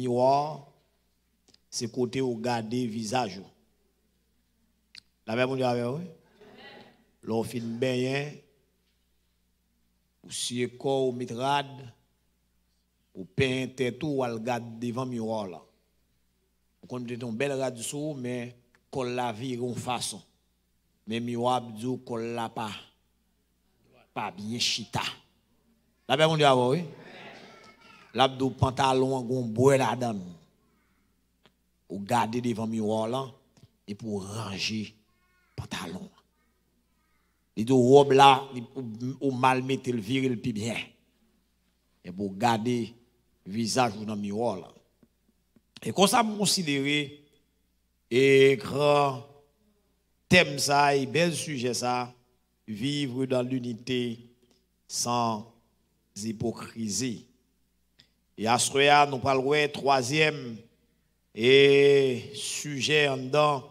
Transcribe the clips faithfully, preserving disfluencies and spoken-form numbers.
miroir, c'est côté où garder visage. La même chose avec vous. L'on fait bien, ou si corps ou mitrade, ou peinte tout, ou al garde devant miroir là. On connaît ton bel radio mais qu'on la vie en façon. Mais miroir dit qu'on la pas pas bien chita. La même chose avec vous. L'abdou pantalon gon bois là-dedans. Ou garder devant miroir là et pour ranger pantalon. Les deux robes là ou mal mettre le viril puis bien. Et pour garder visage dans le miroir là. Et comme ça me considérer et grand thème ça et bel sujet ça, vivre dans l'unité sans hypocrisie. Et à ce moment nous parlerons troisième et sujet en dedans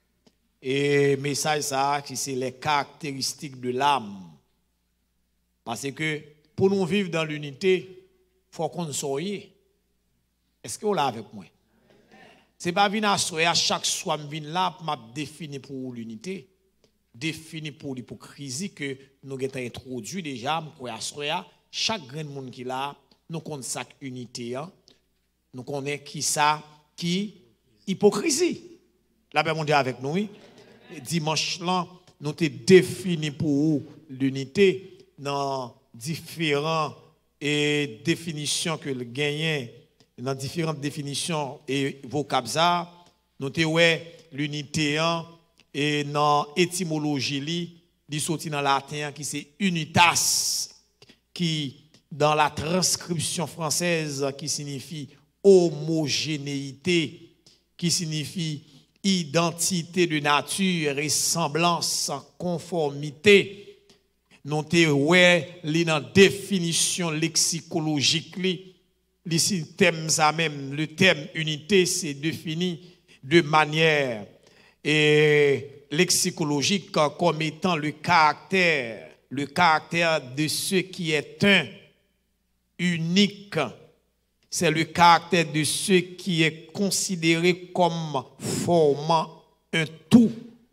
et message ça qui c'est les caractéristiques de l'âme. Parce que pour nous vivre dans l'unité, il faut qu'on soit. Est-ce que vous l'avez avec moi? C'est pas venir à chaque soir me venir là pour m'a définir pour l'unité, définir pour l'hypocrisie que nous avons introduit déjà pour à chaque grand monde qui là nous connaissons ça unité hein? Nous connaissons qui ça qui hypocrisie. La paix mondiale avec nous oui. Dimanche là nous t'ai défini pour l'unité dans différentes et définitions que le gagnant dans différentes définitions et vocabulaire nous t'ai ouais l'unité hein? Et dans étymologie li dit sorti dans latin qui c'est unitas qui dans la transcription française qui signifie homogénéité, qui signifie identité de nature et semblance, conformité. Nous avons la définition lexicologique, le thème ça même, le thème unité, c'est défini de manière et lexicologique comme étant le caractère, le caractère de ce qui est un. Unique, c'est le caractère de ce qui est considéré comme formant un tout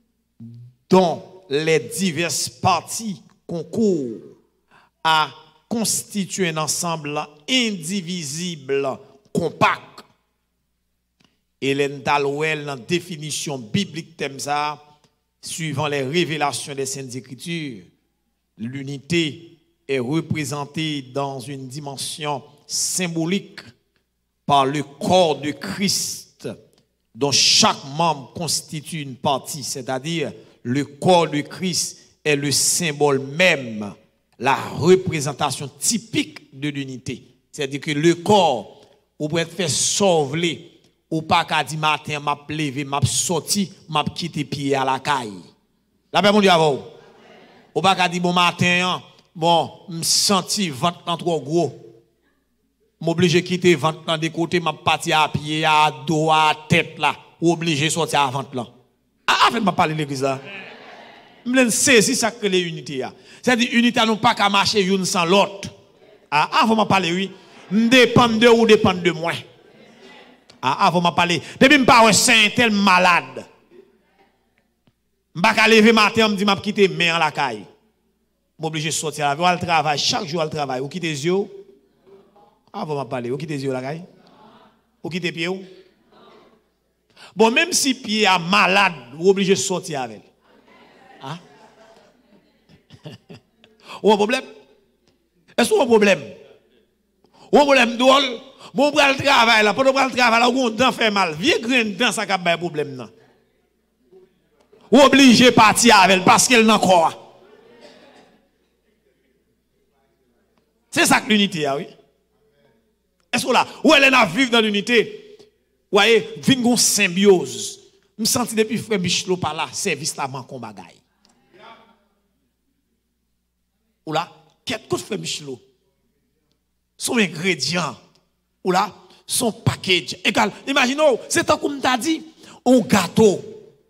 dont les diverses parties concourent à constituer un ensemble indivisible, compact. Hélène Dalouel, dans la définition biblique thème ça, suivant les révélations des Saintes Écritures, l'unité est représenté dans une dimension symbolique par le corps de Christ dont chaque membre constitue une partie, c'est-à-dire le corps de Christ est le symbole même, la représentation typique de l'unité. C'est-à-dire que le corps, ou peut être fait sauver, ou pas qu'à dire matin, m'a levé, m'a sorti, m'a quitté pied à la caille. La paix mon Dieu avant. Ou pas qu'à dire bon matin, bon, me senti ventre trop gros. M'obligé quitter ventre dans des côtés, m'a parti à pied, à dos, à tête là, obligé sortir à ventre là. Ah, en fait, m'a parlé l'église là. Me saisi ça que les unités là. C'est-à-dire unité non pas qu'à marcher une sans l'autre. Ah, avant m'a parler oui, dépend de ou dépend de moi. Ah, avant m'a parler. Depuis me pas un saint tel malade. M'pa ka lever matin, me dit m'a quitter main à la caille. M'obligé de sortir la vie, ou travail, chaque jour al travail, ou quitter les yeux. Ah, vous m'en parlez, ou quitter les yeux la caille? Ou quitter les pieds? Bon, même si pied est malade, vous obligé de sortir avec. Hein? Ou un problème? Est-ce que vous avez un problème? Ou un problème drôle? Bon, pour le travail, là, pour le travail, là, on dent fait mal. Vieux grain dent, ça n'a pas de problème, non? Ou obligé de partir avec parce qu'elle n'a quoi? C'est ça que l'unité, oui. Est-ce que là, où elle est à vivre dans l'unité, vous voyez, vient une symbiose. Je me sens depuis frère Michelot par là, service là, man, combat bagaille. Ou là, qu'est-ce que frère Michelot? Son ingrédient, ou là, son package. Égal, imaginez, c'est tant comme t'as dit, un gâteau.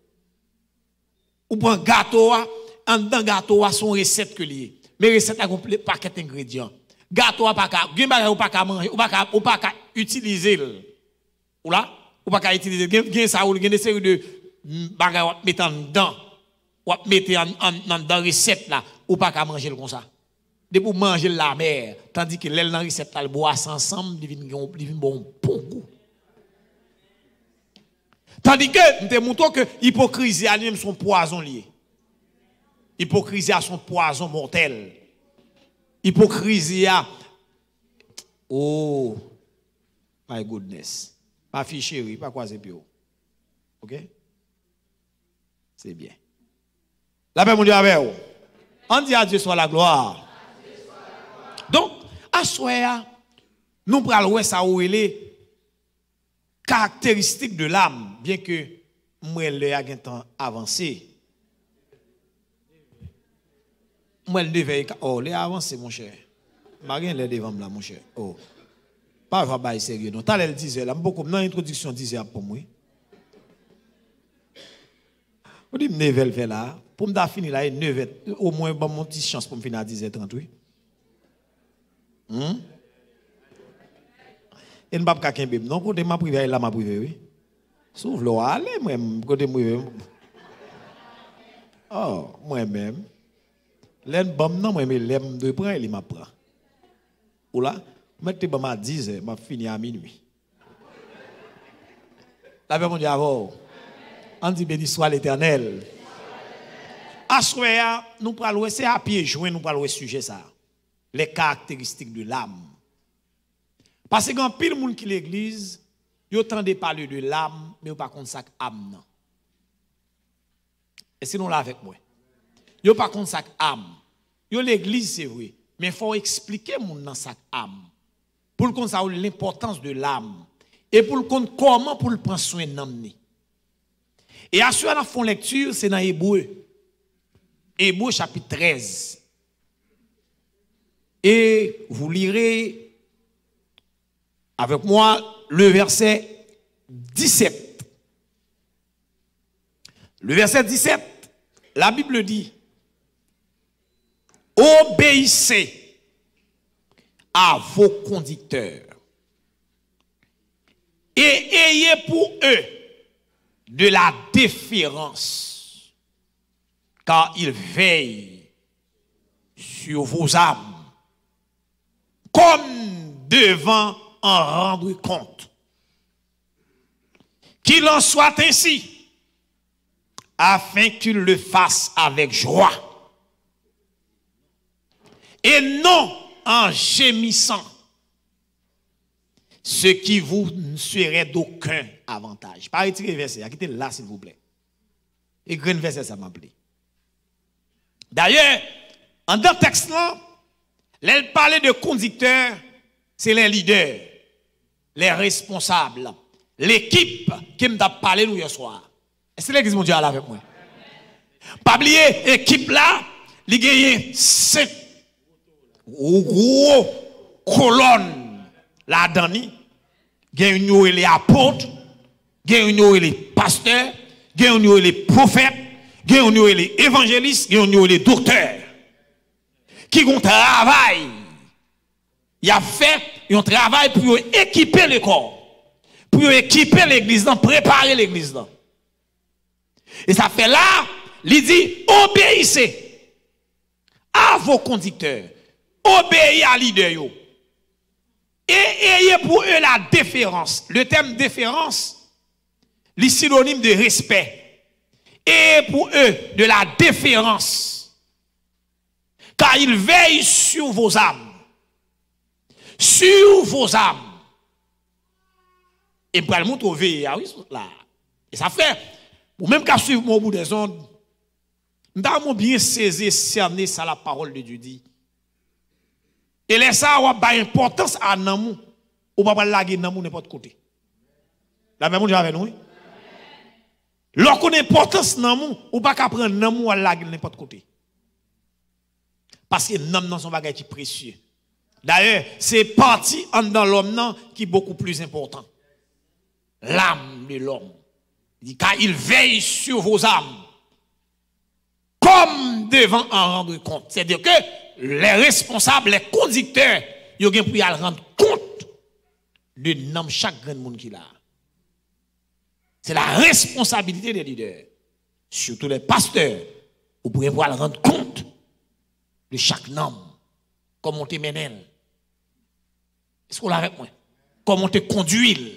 Ou un gâteau, en dedans gâteau, son recette que lié. Mais recette a un paquet d'ingrédients. Gâteau pas ka, gen bagay ou pas ka manger, ou pas ka ou pas ka utiliser. Ou là, ou pas qu'à utiliser gain ça ou des série de bagages mettre en dedans, ou mettre en en dans recette là, ou pas qu'à manger comme ça. De pour manger la mer, tandis que l'aile dans recette là, le bois ensemble, il vient bon bon goût. Tandis que nous te montrons que l'hypocrisie à lui-même son poison lié. Hypocrisie a son poison mortel. Hypocrisie a oh my goodness. Ma fille chérie, pas croiser pio. OK? C'est bien. La paix mon Dieu avec vous. On dit à Dieu soit la gloire. Donc, à soya, nous prenons ça où il est caractéristique de l'âme, bien que moi le a un temps avancé. Moi le devait oh, le avancé mon cher. Marien le devant là mon cher. Oh. Pas va bailler sérieux non. T'as le disait là, beaucoup dans introduction disait pour moi. On dit neuf heures fait là, pour me finir là neuf heures au moins bon mon petite chance pour me finir à dix heures trente oui. Hum? Et ne pas qu'à qu'un bébé non côté ma privé là ma privé oui. S'ouvre le aller moi côté moi. Oh, moi même. L'en bam non moi mais l'aime de prendre il m'a prend. Ou là, mettez bam à dix heures, m'a fini à minuit. La paix mon Dieu avant. On dit béni soit l'Éternel. Assoya, nous parlons c'est à pied joint nous parlons sujet ça. Les caractéristiques de l'âme. Parce que quand pile monde qui l'église, yo tendez parler de l'âme, mais yo pas contre ça âme non. Et sinon là avec moi. Yo pas contre ça âme. Yo l'église c'est vrai, mais faut expliquer mon dans ça âme. Pour le compte ça l'importance de l'âme et pour le compte comment pour le prendre soin d'âme. Et à ce qu'on font lecture, c'est dans Hébreu. Hébreu chapitre treize. Et vous lirez avec moi le verset dix-sept. Le verset dix-sept, la Bible dit, obéissez à vos conducteurs et ayez pour eux de la déférence, car ils veillent sur vos âmes, comme devant en rendre compte. Qu'il en soit ainsi, afin qu'ils le fassent avec joie, et non en gémissant, ce qui vous ne serait d'aucun avantage. Pas retirer le verset, quittez là s'il vous plaît. Et grand verset ça m'a plu. D'ailleurs, en dans le texte là, elle parlait de conducteurs, c'est les leaders, les responsables, l'équipe qui m'a parlé nous hier soir. Est-ce que l'église mondiale là avec moi? Pas oublier équipe là, il gagne cinq gros colonnes là-dedans. Gagne les apôtres, gagne les pasteurs, gagne les prophètes, gagne les évangélistes, gagne les docteurs. Qui ont travail, il a fait un travail pour équiper le corps, pour équiper l'église, préparer l'église. Et ça fait là, il dit, obéissez à vos conducteurs, obéissez à leader. Et ayez pour eux la déférence. Le terme déférence, le synonyme de respect. Et pour eux de la déférence. Car ils veillent sur vos âmes. Sur vos âmes. Et pour le monde veiller, ah oui, là. Et ça fait, ou même qu'à suivre mon bout des ondes, nous avons bien saisi, cerné ça la parole de Dieu dit. Et laisse ça avoir importance à Namou, ou pas laguer Namou n'importe côté. La même chose avec nous. Lorsqu'on a importance Namou, ou pas qu'à prendre Namou à laguer n'importe côté. Parce que Nam dans son bagage qui est précieux. D'ailleurs, c'est parti dans l'homme qui est beaucoup plus important. L'âme de l'homme. Il dit, car il veille sur vos âmes, comme devant en rendre compte. C'est-à-dire que les responsables, les conducteurs, ils ont pour y rendre compte de nom chaque grand monde qu'il a. C'est la responsabilité des leaders, surtout les pasteurs. Vous pouvez pouvoir rendre compte de chaque homme, comment on te mène. Est-ce qu'on l'a avec moi? Comment on te conduit?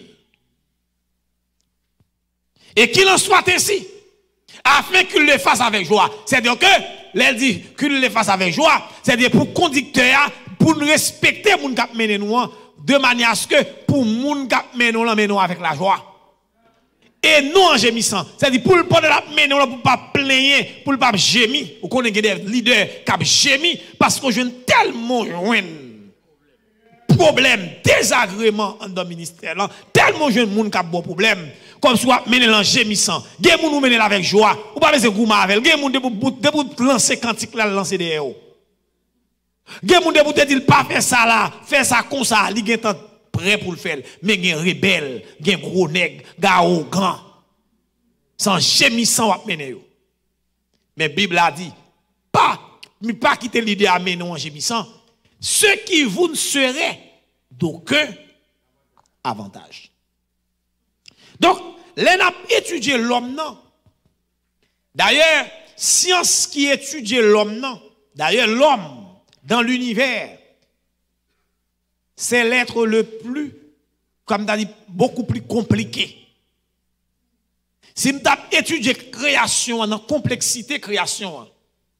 Et qu'il en soit ainsi, afin qu'il le fasse avec joie. C'est-à-dire que, elle dit qu'il le fasse avec joie, c'est-à-dire pour conducteur, pour nous respecter moun k'ap mène nous, de manière à ce que pour moun k'ap mène nous, nous avec la joie. Et non en gémissant. C'est-à-dire pour le pas de la mène nous, pour pas plaigner, pour le pas gémir. Vous connaissez des leaders qui gémi parce qu'on joue tellement loin. Problème, désagrément dans le ministère, là, tellement jeune monde qui a bon problème, comme soit mener en gémissant, gen moun nous mener avec joie, ou pas besoin gouma avec, gen moun de pour lancer cantique là lancer derrière. Gen moun de pour te dire pas faire ça là, faire ça comme ça, li gen temps prêt pour le faire, mais gen rebelle, gen gros nèg, gao grand. Sans gémissant ou mener yo. Mais Bible a dit pas mais pas quitter l'idée à mener en gémissant, ce qui vous ne serait d'aucun avantage. Donc, l'on a étudié l'homme, non. D'ailleurs, science qui étudie l'homme, non. D'ailleurs, l'homme, dans l'univers, c'est l'être le plus, comme tu as dit, beaucoup plus compliqué. Si tu as étudié création, dans complexité création,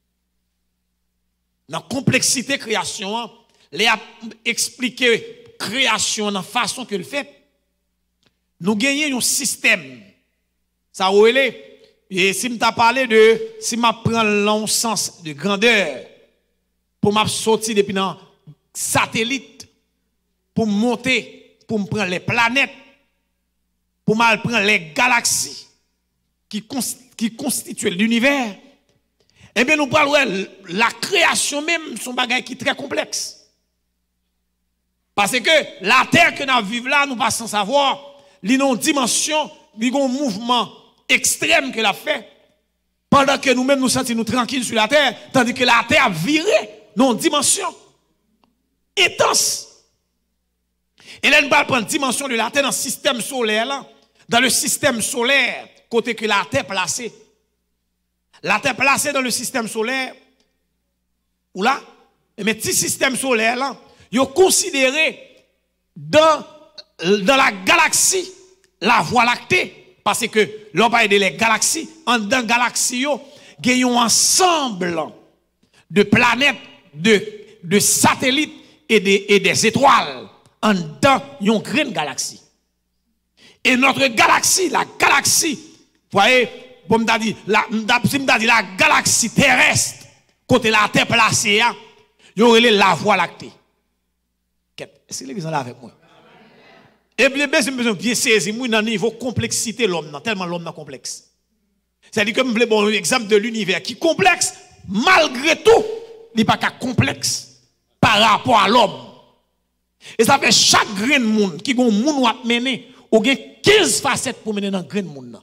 dans complexité création, les a expliqué création dans la façon que le fait. Nous gagnons un système. Ça où est. Et si je parlé de, si je prends long sens de grandeur, pour me sortir depuis dans satellite, pour monter, pour me prendre les planètes, pour me prendre les galaxies qui, qui constituent l'univers, eh bien, nous parlons la création même, son bagage qui est très complexe. Parce que la terre que nous vivons là, nous pas sans savoir, il y a une dimension, il y a un mouvement extrême que la fait. Pendant que nous-mêmes nous sentons nous tranquilles sur la terre, tandis que la terre a viré dans une dimension intense. Et là, nous allons prendre la dimension de la terre dans le système solaire, là, dans le système solaire, côté que la terre est placée. La terre placée dans le système solaire, ou là, mais petit système solaire, là, ils ont considéré dans, dans la galaxie la Voie lactée. Parce que l'on parle de les galaxies, en dans galaxie, il y a un ensemble de planètes, de, de satellites et, de, et des étoiles. En dans une grande galaxie. Et notre galaxie, la galaxie, vous voyez, bon, m'da dit, la, m'da dit la galaxie terrestre, côté la Terre placée, il y aurait la Voie lactée. Est-ce que les gens là avec moi? Et bien, j'ai besoin de bien saisir, moi, dans le niveau complexité de l'homme, tellement l'homme est complexe. C'est-à-dire que je veux bon exemple de l'univers qui est complexe, malgré tout, il n'est pas complexe par rapport à l'homme. Et ça fait chaque grain de monde qui a un monde à mener, ou a quinze facettes pour mener dans le grain de monde.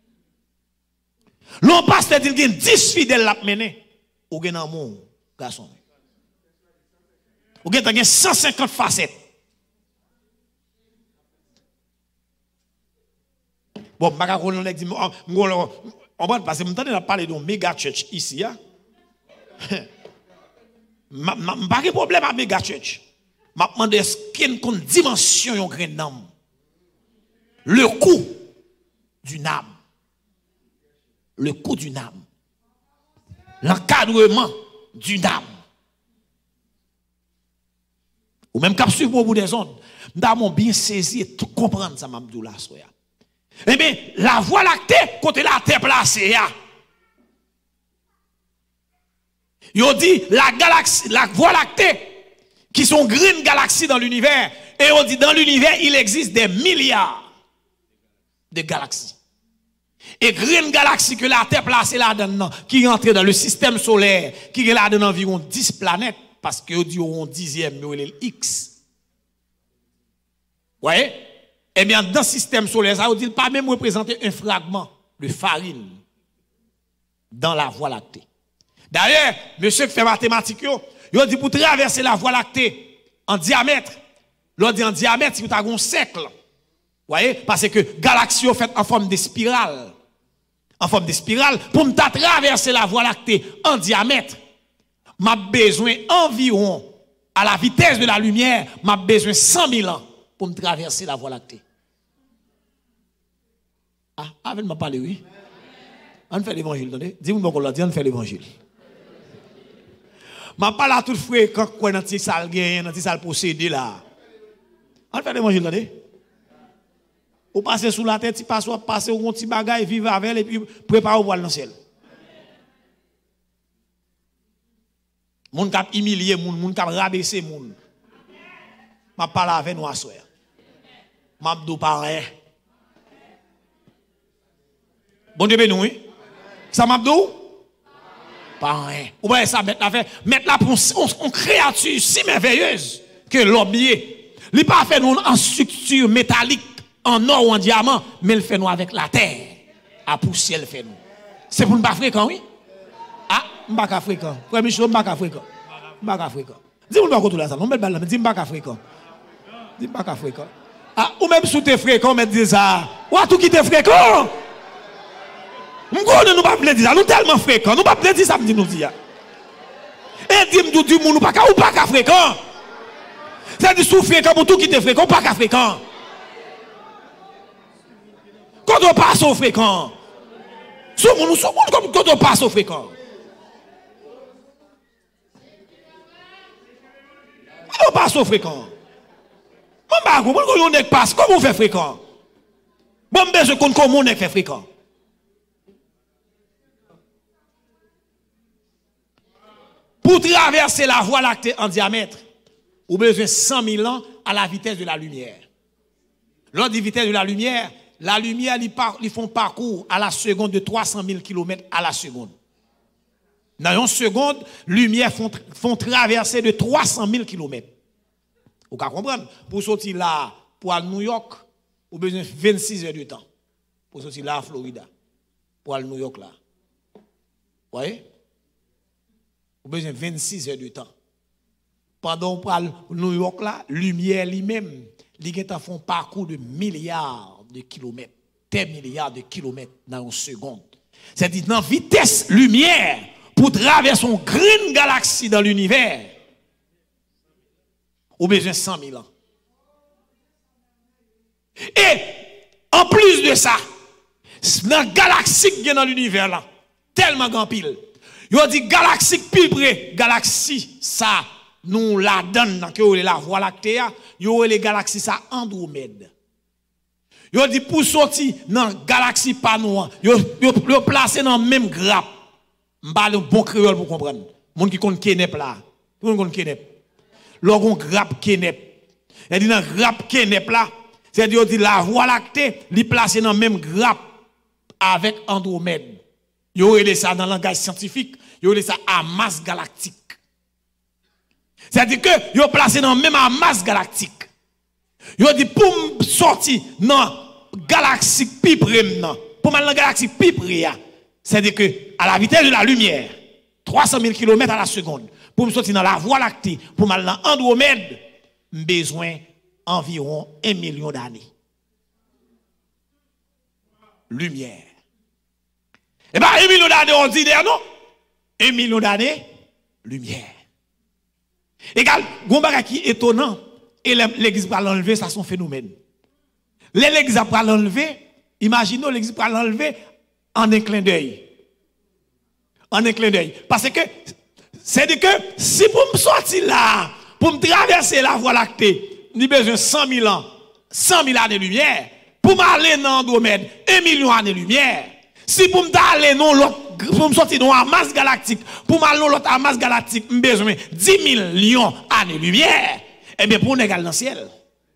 L'on passe, c'est-à-dire qu'il y a dix fidèles à mener, ou a un monde, garçon. Ou a cent cinquante facettes. Bon, je ne sais pas si on va passer, je vais parler d'un méga church ici. Je n'ai pas de problème avec méga church. Je me demande est-ce qu'il y a une dimension de grain d'âme. Le coût d'une âme. Le coût d'une âme. L'encadrement d'une âme. Ou même quand je suis au bout des ondes, nous avons bien saisi et tout comprendre ça, Mamdou là. Eh bien, la Voie lactée, côté la terre placée, il dit la galaxie, la Voie lactée, qui sont grandes galaxies dans l'univers, et on dit dans l'univers, il existe des milliards de galaxies. Et grandes galaxies que la terre placée là-dedans, qui rentrent dans le système solaire, qui est là-dedans environ dix planètes, parce que on dit on dixième, mais il est X. Vous voyez? Eh bien, dans le système solaire, ça ne dit pas même représenter un fragment de farine dans la Voie lactée. D'ailleurs, monsieur qui fait mathématiques, il dit pour traverser la Voie lactée en diamètre, l'on dit en diamètre, si vous avez un cercle, voyez, parce que galaxie est faite en forme de spirale. En forme de spirale, pour me traverser la Voie lactée en diamètre, m'a besoin environ, à la vitesse de la lumière, m'a besoin cent mille ans pour me traverser la Voie lactée. Ah, avec m'a parlé, oui. On fait l'évangile, attendez. Dis-moi qu'on l'a dit, on fait l'évangile. Je ne parle pas tout fréquent quand on a des salles gagnent, des salles possédées là. On fait l'évangile, attendez. Ou passer sous la tête, tu passes, ou passer au petit bagage, vivre avec elle et puis préparer au voile dans le ciel. Moun kap humilier moun, moun kap rabaisser moun. Je parle avec nous à soir. Je dis pas rien. Bon Dieu béni, oui. Ça m'a dit? Pas rien. Ou bien ça, mettre la fait, mettre la pour une créature si merveilleuse que l'homme y est. Il n'a pas fait nous en structure métallique, en or ou en diamant, mais il fait nous avec la terre. À poussière, il fait nous. C'est pour ne pas fréquent, oui? Ah, je ne suis pas fréquent. Premier chose, je ne suis pas fréquent. Je ne suis pas fréquent. Dis-moi pas tout là, ça. On met le balle, mais dis-moi pas fréquent. Dis-moi pas fréquent. Ah, ou même sous tes fréquents, on met dit ça. Ou à tout qui t'es fréquent. Nous ne pas dire ça, nous tellement fréquents, nous pas dire ça, nous dire. Et dis-moi du monde, nous pas ou pas fréquent. C'est-à-dire sous fréquent pour tout qui te fréquent, pas fréquent. Quand on passe au fréquent, sous monde, sous monde comme quand on passe au fréquent. Quand on passe au fréquent. On va comment on est passe, comment on fait fréquent. Bon, besoin qu'on comment on est fait fréquent. Pour traverser la Voie lactée en diamètre, vous avez besoin de cent mille ans à la vitesse de la lumière. Lors de la vitesse de la lumière, la lumière, ils font parcours à la seconde de trois cent mille kilomètres à la seconde. Dans une seconde, lumière font, font traverser de trois cent mille kilomètres. Vous pouvez comprendre? Pour sortir là, pour aller à New York, vous avez besoin de vingt-six heures de temps. Pour sortir là à Florida, pour aller à New York là. Vous voyez? Vous avez besoin de vingt-six heures de temps. Pendant qu'on parle de New York là, lumière lui-même, il font un parcours de milliards de kilomètres, des milliards de kilomètres dans une seconde. C'est-à-dire dans vitesse lumière pour traverser une grande galaxie dans l'univers. Vous avez besoin de cent mille ans. Et en plus de ça, dans la galaxie qui est dans l'univers là, tellement grand pile. Yo dit galaxie pile près, galaxie ça nous la donne dans que la Voie lactée, yo les galaxies ça Andromède. Yo dit pour sortir dans galaxie pas noir, yo yo placé dans même grappe. M'pa le bon créole pour comprendre. Moun qui connaît Kenep là. Tout le monde connaît Kenep. Logon grappe Kenep. Il dit dans grappe Kenep là, c'est dire dit la Voie lactée, li placé dans même grappe avec Andromède. Yo relé ça dans le langage scientifique, yo relé ça à masse galactique. C'est-à-dire que yo placé dans même à masse galactique. Yo dit pour sortir dans galaxie pi près nan, pour mal dans galaxie pi près, c'est-à-dire que à la vitesse de la lumière, trois cent mille kilomètres à la seconde, pour me sortir dans la Voie lactée, pour mal dans Andromède, besoin environ un million d'années. Lumière. Eh bien, un million d'années ordinaire, non? Un million d'années, lumière. Égal, Gombaga qui est étonnant, et l'église va l'enlever, ça son phénomène. L'église va l'enlever, imaginons l'église va l'enlever en un clin d'œil. En un clin d'œil. Parce que, c'est que, si pour me sortir là, pour me traverser la Voie lactée, j'ai besoin de cent mille ans, cent mille années de lumière, pour m'aller dans Andromède, un million d'années de lumière. Si pour m'aller non l'autre, pour me sortir dans la masse galactique, pour m'aller dans l'autre masse galactique, j'ai besoin de dix millions d'années de lumière, eh bien pour nous égal dans le ciel.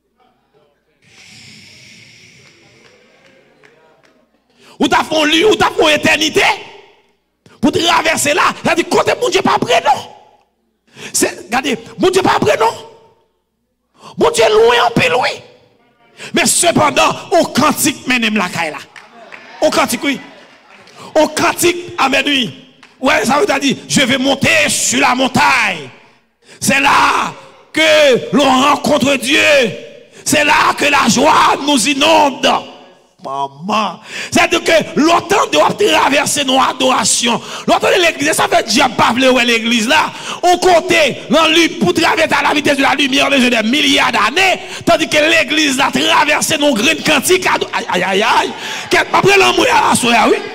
Ou t'as fait lui, ou t'as fait éternité, pour traverser là, ça dit, côté mon Dieu pas prêt, non? Regardez, mon Dieu pas prêt, non? Mon Dieu loin en peu loin. Mais cependant, au cantique, menem la caille là. Au cantique, oui. Au cantique, amen, oui. Ouais, ça veut dire, je vais monter sur la montagne. C'est là que l'on rencontre Dieu. c'est là que la joie nous inonde. Maman, c'est-à-dire que l'autant doit traverser nos adorations. L'autant de l'église, ça fait déjà pas vouloir l'église là. On comptait dans lui pour traverser à la vitesse de la lumière les des milliards d'années, tandis que l'église a traversé nos graines quantiques. Aïe, aïe, aïe, aïe. Après l'amour à la soirée, oui.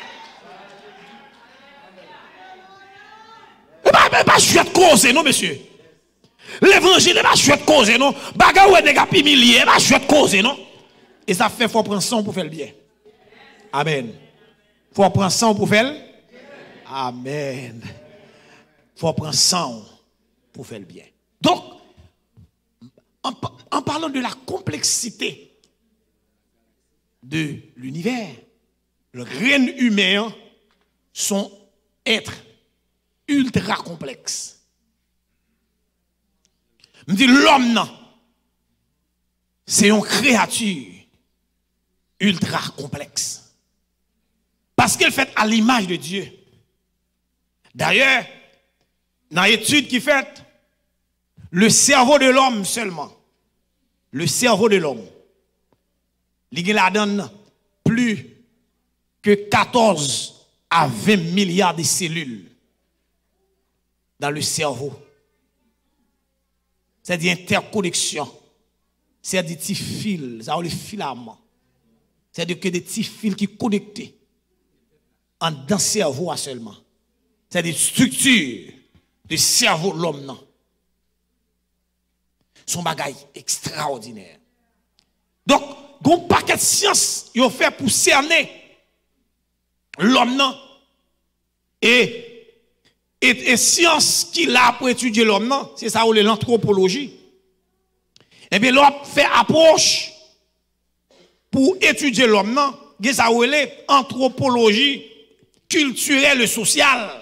Et pas, pas chouette cause, non, monsieur. L'évangile n'est pas chouette cause, non. Bagarre ou est des milliers, pas chouette cause, non. Et ça fait faut prendre sang pour faire le bien. Amen. Faut prendre sang pour faire le bien. Amen. Faut prendre sang pour faire le bien. Donc, en, en parlant de la complexité de l'univers, le grain humain sont êtres ultra complexes. Je dis l'homme, c'est une créature ultra complexe. Parce qu'elle fait à l'image de Dieu. D'ailleurs, dans l'étude qui fait, le cerveau de l'homme seulement, le cerveau de l'homme, il la donne plus que quatorze à vingt milliards de cellules dans le cerveau. C'est des interconnexions, c'est des petits fils, ça a les filaments. C'est-à-dire que des petits fils qui sont connectés en dans le cerveau seulement. C'est des structures du cerveau de l'homme. Son bagage extraordinaire. Donc, il y a un paquet de sciences qui ont fait pour cerner l'homme. Et, et, et science qu'il a pour étudier l'homme, c'est ça ou l'anthropologie. Eh bien, l'homme fait approche pour étudier l'homme, non, c'est ça ou l'anthropologie culturelle et sociale.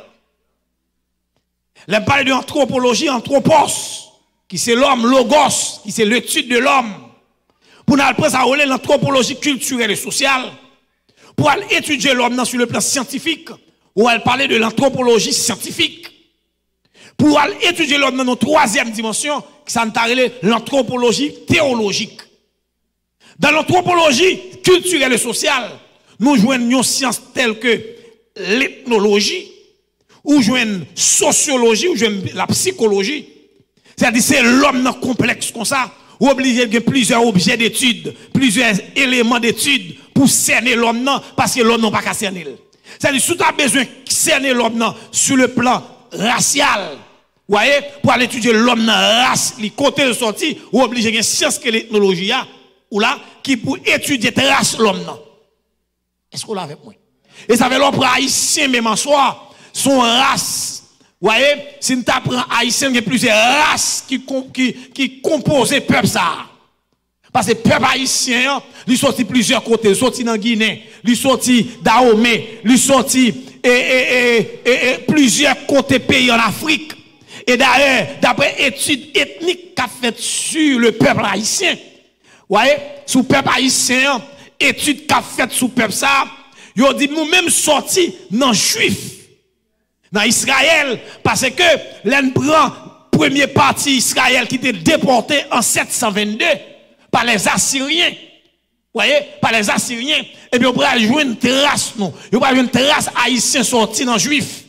Là, parle de l'anthropologie, anthropos, qui c'est l'homme, logos, qui c'est l'étude de l'homme. Pour nous prendre ça ou l'anthropologie culturelle et sociale, pour aller étudier l'homme sur le plan scientifique, ou aller parler de l'anthropologie scientifique. Pour aller étudier l'homme dans notre troisième dimension, qui s'appelle l'anthropologie théologique. Dans l'anthropologie culturelle et sociale, nous jouons une science telle que l'ethnologie, ou jouons sociologie, ou jouons la psychologie. C'est-à-dire c'est l'homme complexe comme ça, ou obligé de plusieurs objets d'études, plusieurs éléments d'études pour cerner l'homme, parce que l'homme n'a pas qu'à cerner. C'est-à-dire si tu as besoin de cerner l'homme sur le plan racial, voyez, pour aller étudier l'homme dans la race, les côtés de sortie, ou obligé de science que l'ethnologie a, ou là, qui pour étudier la race l'homme. Est-ce qu'on l'a avec moi? Et ça fait l'homme haïtien même en soi, son race. Vous voyez, si nous apprenons haïtien, il y a plusieurs races qui, qui, qui composent le peuple ça. Parce que le peuple haïtien, il sorti plusieurs côtés, il sorti dans Guinée, il sorti d'Ahomey, il sorti et, et, et, et, et plusieurs côtés pays en Afrique. Et d'ailleurs, d'après études ethniques qu'a faites sur le peuple haïtien, vous voyez, sur le peuple haïtien, études qu'a faites sur le peuple ça, ils ont dit, nous-mêmes sortis dans juifs, dans Israël, parce que l'on prend premier parti Israël qui était déporté en sept cent vingt-deux par les Assyriens. Vous voyez, par les Assyriens. Et puis on va jouer une trace, non. On va jouer une trace haïtien sorti dans juif.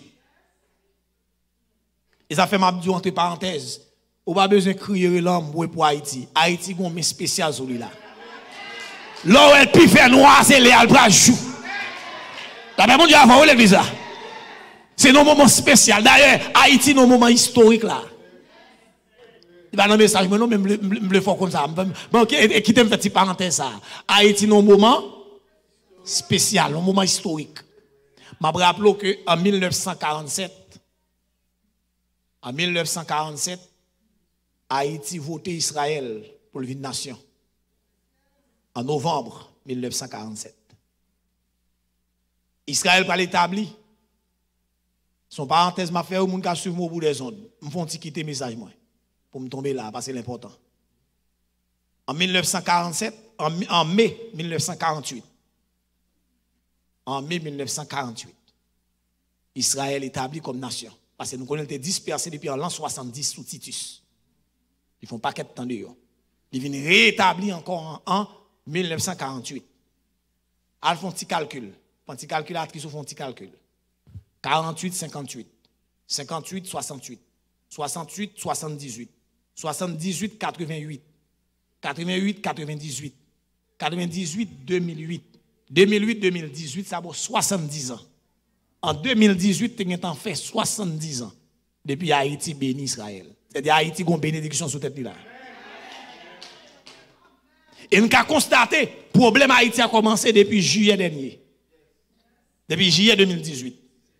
Et ça fait ma dire entre parenthèses. On va besoin de crier l'homme pour Haïti. Haïti a un spécial sur lui là. Là où elle peut faire noir, c'est les albras jouent. La même Dieu avant l'église là. C'est un moment spécial. D'ailleurs, Haïti est un moment historique là. Il va dans le message, mais non, même le fort comme ça. Bon, et qui t'aime faire parenthèse ça. Haïti est un moment spécial, un moment historique. Je me rappelle qu'en mille neuf cent quarante-sept, en mille neuf cent quarante-sept, Haïti votait Israël pour le nation. En novembre mille neuf cent quarante-sept. Israël pas l'établi. Son parenthèse m'a fait au monde qui a suivi au bout des ondes. Je fais un petit quitter message moi pour me tomber là parce que c'est l'important. En mille neuf cent quarante-sept, en, en mai mille neuf cent quarante-huit. En mai mille neuf cent quarante-huit. Israël établi comme nation parce que nous connaissons été dispersés depuis l'an soixante-dix sous Titus. Ils font pas qu'être temps de eux. Il vient rétablir encore en, en mille neuf cent quarante-huit. Al font petit calcul. Un petit calculatrice ou font petit calcul. quarante-huit, cinquante-huit. cinquante-huit, soixante-huit. soixante-huit, soixante-dix-huit. soixante-dix-huit, quatre-vingt-huit. quatre-vingt-huit, quatre-vingt-dix-huit. quatre-vingt-dix-huit, deux mille huit. deux mille huit, deux mille dix-huit, ça vaut soixante-dix ans. En deux mille dix-huit, tu as fait soixante-dix ans depuis Haïti béni Israël. C'est-à-dire Haïti a une bénédiction sous tête là. Et nous avons constaté, le problème Haïti a commencé depuis juillet dernier. Depuis juillet deux mille dix-huit.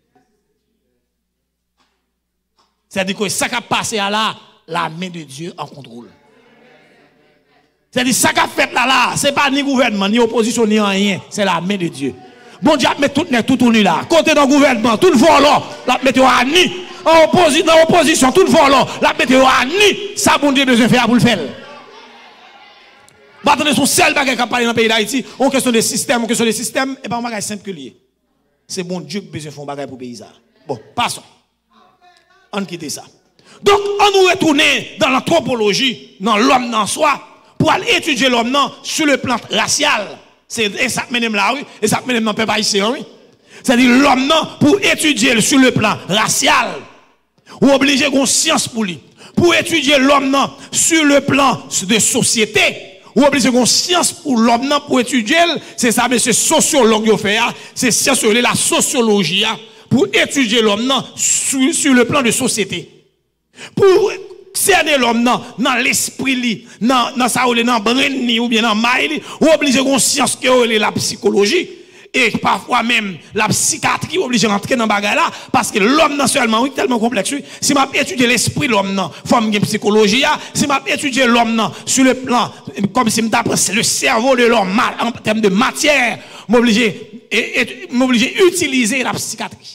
C'est-à-dire que ça qui a passé à là, la main de Dieu en contrôle. C'est-à-dire ça qui a fait là, là, ce n'est pas ni gouvernement, ni opposition, ni rien. C'est la main de Dieu. Bon Dieu a mis tout net, tout tourné là. Côté dans le gouvernement, tout le volant, la mettez à ni. En opposition, dans l'opposition, tout le volant, la mettez à ni. Ça, bon Dieu, besoin de faire pour le faire. Attendez, son seul bagage qui a parlé dans le pays d'Haïti, on question de système, on question de système, et pas un bagage simple que lié. C'est bon Dieu qui a besoin de faire un bagage pour le pays. Bon, passons. On quitte ça. Donc, on nous retourne dans l'anthropologie, dans l'homme dans soi, pour aller étudier l'homme sur le plan racial. C'est ça que mène là, oui, et ça que mène dans le peuple haïtien, oui. C'est-à-dire l'homme pour étudier sur le plan racial, ou obligé qu'on science pour lui. Pour étudier l'homme sur le plan de société, ou obligé qu'on science pour l'homme pour étudier, c'est ça, mais c'est sociologue fait, c'est science la sociologie, pour étudier l'homme sur, sur le plan de société. Pour cerner l'homme dans l'esprit, dans dans ça ou dans brain ou bien dans mail, ou obligé qu'on science que la psychologie et parfois même la psychiatrie obligé rentrer dans bagarre là parce que l'homme non seulement oui tellement complexe. Si m'a étudier l'esprit l'homme non, forme de psychologie, si m'a étudier l'homme non sur le plan comme si m'apprend le cerveau de l'homme en termes de matière, m'obligé et m'obligé utiliser la psychiatrie.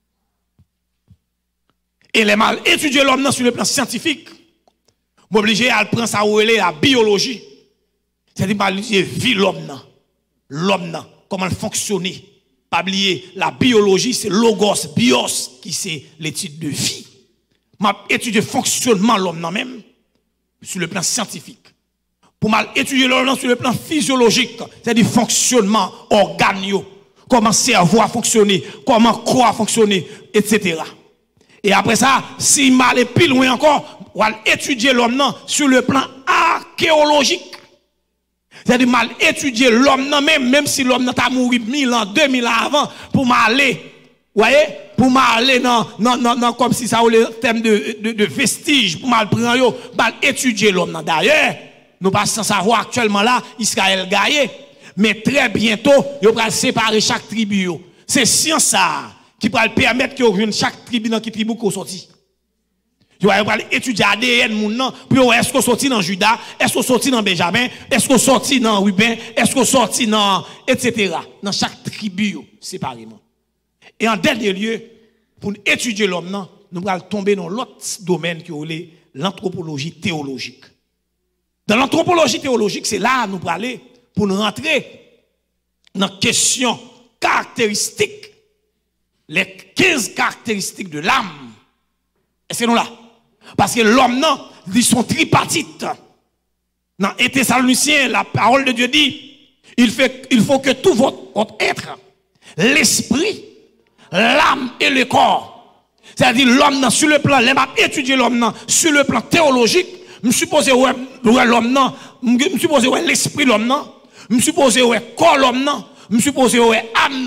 Et les mal étudier l'homme sur le plan scientifique, m'obligé à prendre ça ou la biologie. C'est-à-dire pas étudier vie l'homme, l'homme comment fonctionne. Pas oublier la biologie, c'est logos, bios qui c'est l'étude de vie. M'a étudier fonctionnement l'homme même sur le plan scientifique. Pour mal étudier l'homme sur le plan physiologique, c'est-à-dire fonctionnement organio, comment cerveau a fonctionné, comment corps a fonctionné, et cetera. Et après ça, si mal est plus loin encore, on va étudier l'homme sur le plan archéologique. C'est-à-dire mal étudier l'homme même, même si l'homme n'a pas mouru mille ans, deux mille ans avant, pour m'aller, voyez, pour m'aller dans, dans, dans, dans, comme si ça ou le thème de, de, de vestiges, pour mal prendre yo, mal étudier l'homme. D'ailleurs, nous pas sans savoir actuellement là, Israël gagne, mais très bientôt, il va séparer chaque tribu. C'est science ça qui va permettre que chaque tribu dans qui tribu qu'on sorti. Tu vas étudier l'A D N moun nan pour est-ce qu'on sorti dans Juda, est-ce qu'on sorti dans Benjamin, est-ce qu'on sorti dans Ruben, est-ce qu'on sorti dans et cetera. Dans chaque tribu séparément. Et en dernier lieu, pour étudier l'homme, nous allons tomber dans l'autre domaine qui est l'anthropologie théologique. Dans l'anthropologie théologique, c'est là nous allons aller pour nous rentrer dans la question caractéristique, les quinze caractéristiques de l'âme. Et c'est nous là. Parce que l'homme, non, ils sont tripartites. Dans les Thessaloniciens, la parole de Dieu dit, il, fait, il faut que tout votre, votre être, l'esprit, l'âme et le corps, c'est-à-dire l'homme, sur le plan, les maps étudier l'homme, sur le plan théologique, je suppose ouais, ouais, l'homme, je suppose ouais, l'esprit l'homme, je suppose ouais, corps l'homme, je suppose ouais, âme.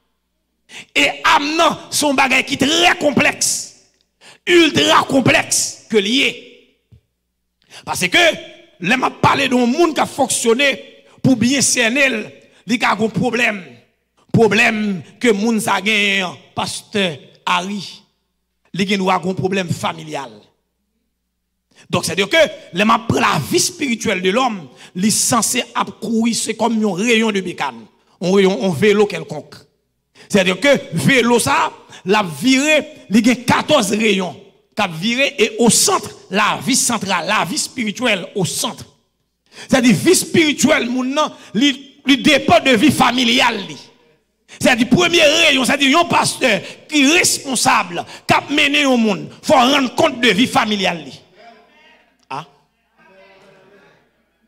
Et âme, son bagage qui est très complexe. Ultra complexe que lié. Parce que, là, m'a parlé d'un monde qui a fonctionné pour bien cerner, il y a un problème. Problème que moun sa gagné, pasteur Harry, il y a un problème familial. Donc, c'est-à-dire que, là, m'a pris la vie spirituelle de l'homme, il est censé courir, c'est comme un rayon de bécane, un rayon, un vélo quelconque. C'est-à-dire que, vélo ça, la virée, il y a quatorze rayons qui viré et au centre, la vie centrale, la vie spirituelle au centre. C'est-à-dire vie spirituelle, il dépend de vie familiale. C'est-à-dire premier rayon, c'est-à-dire un pasteur qui est responsable, qui a mené au monde, il faut rendre compte de vie familiale. Ah?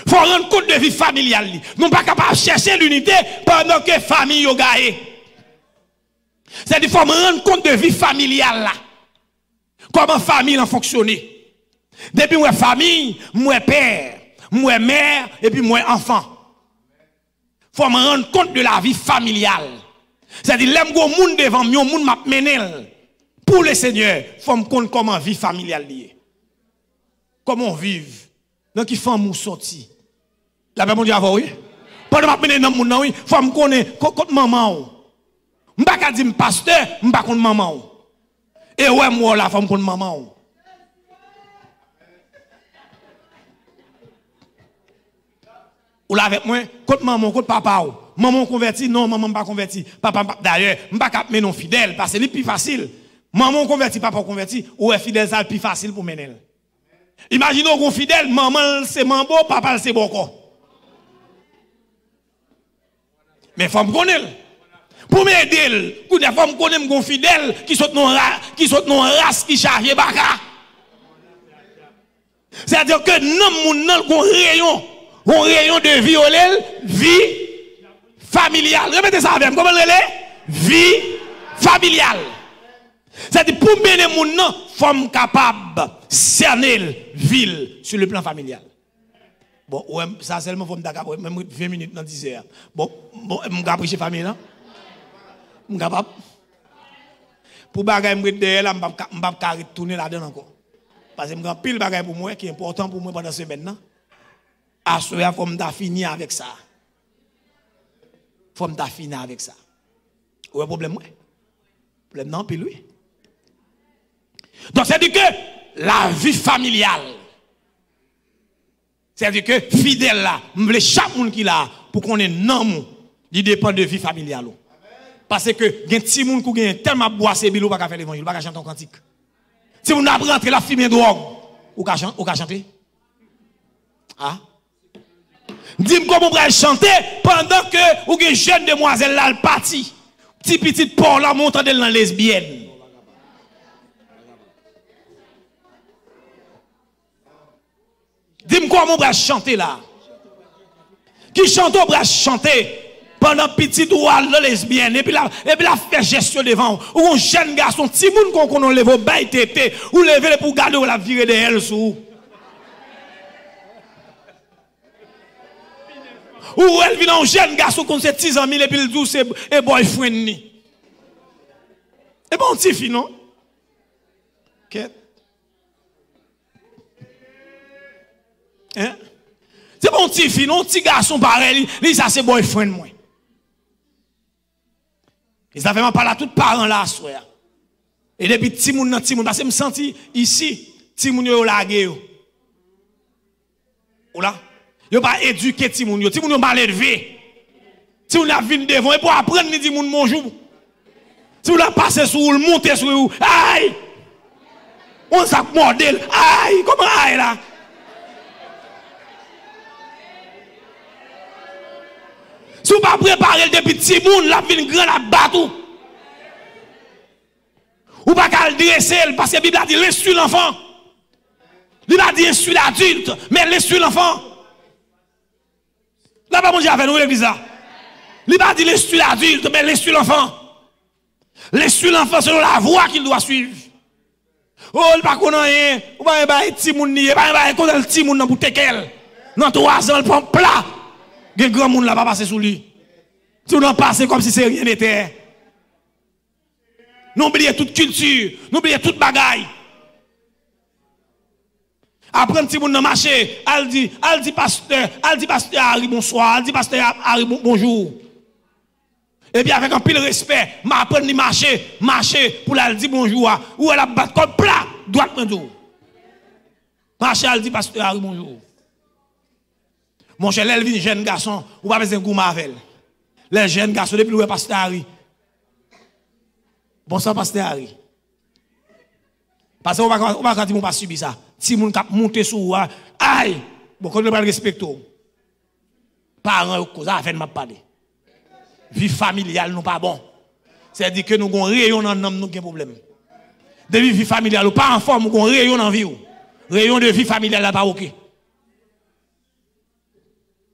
faut rendre compte de vie familiale. Nous pas capable de chercher l'unité pendant que famille yo gagne. C'est-à-dire faut rendre compte de vie familiale là. Comment famille a fonctionné. Depuis moi famille, moi père, moi mère et puis moi enfant. Faut me rendre compte de la vie familiale. C'est-à-dire l'aime go monde devant moi, monde m'a mené pour le Seigneur, faut me compte comment vie familiale liée. Comment vivre. Dans qui femme ou sorti. La Bible dit avant oui. Pendant m'a mené dans monde oui, faut me connaître contre maman. M'pa ka dire pasteur, m'pa contre maman. Et ouais moi la femme contre maman. Ou là avec moi, contre maman, contre papa. Maman converti, non, maman pas converti. Papa, d'ailleurs, m'pa ka mener non fidèle, parce que c'est plus facile. Maman converti, papa converti, ou est fidèle, ça le plus facile pour mener. Imaginons qu'on fidèle, maman c'est mambo, papa c'est boko. Mais faut me connaître. Pour m'aider, pour des femmes connaissent qu'on fidèle qui sont non qui sont non race qui charge baka. C'est-à-dire que non moun nan gon rayon, un rayon de vie vie familiale. Répétez ça avec moi. Comment le vie familiale. C'est-à-dire pour mener moun nan, femme capable cerner ville sur le plan familial. Bon, ouais, ça seulement faut me d'accord, même vingt minutes dans dix heures. Bon, bon, me capable prêcher famille là. Me capable. Pour bagay me derrière là, me pas pas retourner là-dedans encore. Parce que me pile bagay pour moi qui est important pour moi pendant cette semaine là. À ce moment, faut me finir avec ça. Faut me finir avec ça. Ouais, problème moi. Problème non, puis lui. Donc, c'est-à-dire que la vie familiale, c'est-à-dire que fidèle là, m'vle chaque monde qui là, pour qu'on ait non, il dépend de vie familiale. Parce que, gen ti moun qui gen tellement boire ses bilou, pas faire l'évangile, pas chanter un cantique. Si vous n'avez pas rentré la fumée drogue, ou ka chanter? Ah? Dis-moi comment vous pouvez chanter pendant que vous avez une jeune demoiselle là, le parti. Petit petit porc là, montant de la lesbienne. Dis-moi comment vous pouvez chanter là. Qui chante au bras chanter pendant petit oual la lesbienne et puis là et puis la fait gestion devant ou un jeune garçon petit moun qu'on qu'on lève au bail tété ou lever pour garder ou la virer de elle sous. Ou elle vient un jeune garçon qu'on c'est dix ans mille et puis le douce et boyfriend ni. Et bon petit fille non? Qu'est? Hein? C'est bon petit fille non, petit garçon pareil, lui ça c'est boyfriend moi. Ils avaient pas là tout parents là soir. Et depuis petit moun nan petit moun parce que me senti ici petit moun yo lagué yo. Ou là yo pas éduquer petit moun yo, petit moun yo mal élevé. Si on a vinn devant et pour apprendre ni di moun bonjour. Si on a passé sur ou monter sur ou, aïe. On s'est modèle, aïe, comment aïe là? Si vous ne préparez pas depuis petit monde, la vie grand la battu. Ou pas qu'à le dresser parce que la Bible a dit l'instruit l'enfant. La Bible a dit instruit l'adulte, mais l'instruit l'enfant. Là pas mon Dieu avec nous l'église là. La Bible a dit l'instruit l'adulte, mais l'instruit l'enfant. L'instruit l'enfant selon la voie qu'il doit suivre. Oh, il pas connaît rien. Ou pas un petit monde ni, pas un petit monde pour tekel. Dans trois ans, il prend plat. Les grands monde là pas passer sous lui. Si on en passe comme si c'est rien n'était. N'oubliez toute culture, n'oubliez toute bagaille. Après un petit monde dans marché, elle dit, elle dit pasteur, elle dit pasteur Harry bonsoir, elle dit pasteur Harry bonjour. Et puis avec un pile respect, m'apprendre de marcher, marcher pour la dire bonjour ou elle a battre comme plat, droite prendre. Marcher elle dit pasteur Harry bonjour. Mon cher, elle vient jeune garçon, ou pas besoin de goûter avec elle. Les jeunes garçons, depuis le pasteur Harry. Bonsoir, pasteur Harry. Parce qu'on va on va quand on pas subir ça. Si moun k'ap monter sur aïe, bon qu'on ne pas respecter. Parents cause affaire m'a parler. Vie familiale non pas bon. C'est-à-dire que nous avons un rayon dans nous nous problème. De vie familiale pas en forme, nous avons un rayon dans vie. Rayon de vie familiale là pas OK.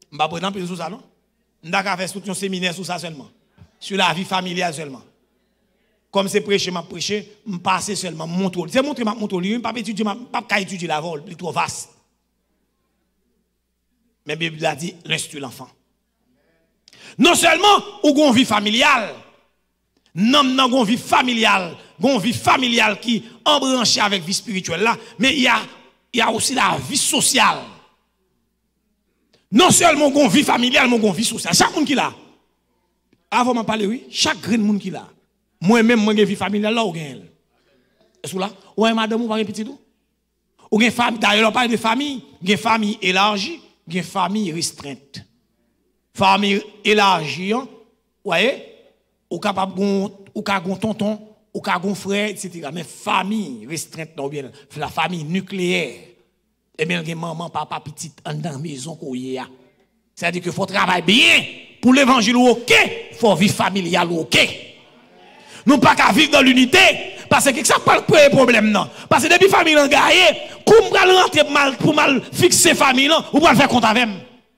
Je ne vais pas prétendre sur ça, non? Je vais faire tout un séminaire sur ça seulement. Sur la vie familiale seulement. Comme c'est prêcher, je prêcher, je passe seulement, je montre. C'est montrer, je montre. Je ne vais pas étudier, je pas étudier la vol, c'est trop vaste. Mais la Bible a dit, l'instruit l'enfant. Non seulement, ou une vie familiale, non, non, une vie familiale, une vie familiale qui embranchée avec la vie spirituelle là, mais il y a, il y a aussi la vie sociale. Non seulement une vie familiale, mais une vie sociale. Chaque monde qui l'a. Avant de parler, oui, chaque grand monde qui l'a. Moi-même, moi, j'ai une vie familiale là, ou gagne. Est-ce que là? Ou madame, ou pas un petit tout? Ou une famille, d'ailleurs, on parle de famille, une famille élargie, une famille restreinte. Famille élargie, vous voyez? Ou capable ou capable tonton, ou capable frère, et cetera. Mais famille restreinte, non bien, la famille nucléaire. Et bien, maman, papa, petite, en dans la maison qu'on y a. C'est-à-dire qu'il faut travailler bien pour l'évangile, ok? Il faut vivre familial, ok? Nous pas qu'à vivre dans l'unité, parce que ça pas le problème, non. Parce que depuis la famille en gagne, comme vous rentrer pour mal fixer la famille, non, vous pouvez faire compte avec.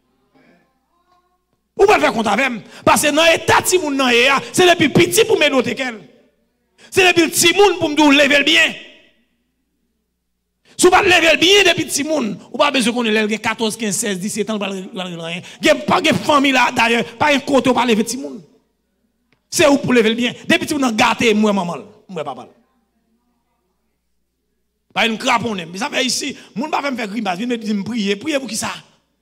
Vous pouvez faire compte avec. Parce que dans l'état de moun nan c'est depuis petit pour me noter qu'elle. C'est depuis petit moun pour me lever bien. Si vous ne lever bien depuis petit moun, vous pas besoin qu'on ait quatorze, quinze, seize, dix-sept ans, il n'y a pas de famille là d'ailleurs, pas un côté pour lever petit moun. C'est où pour lever bien. Depuis petit moun gâté moi maman, moi papa. Pas une craponne, mais ça fait ici, moun pas me faire grimace, vient me dire prier, prier pour qui ça?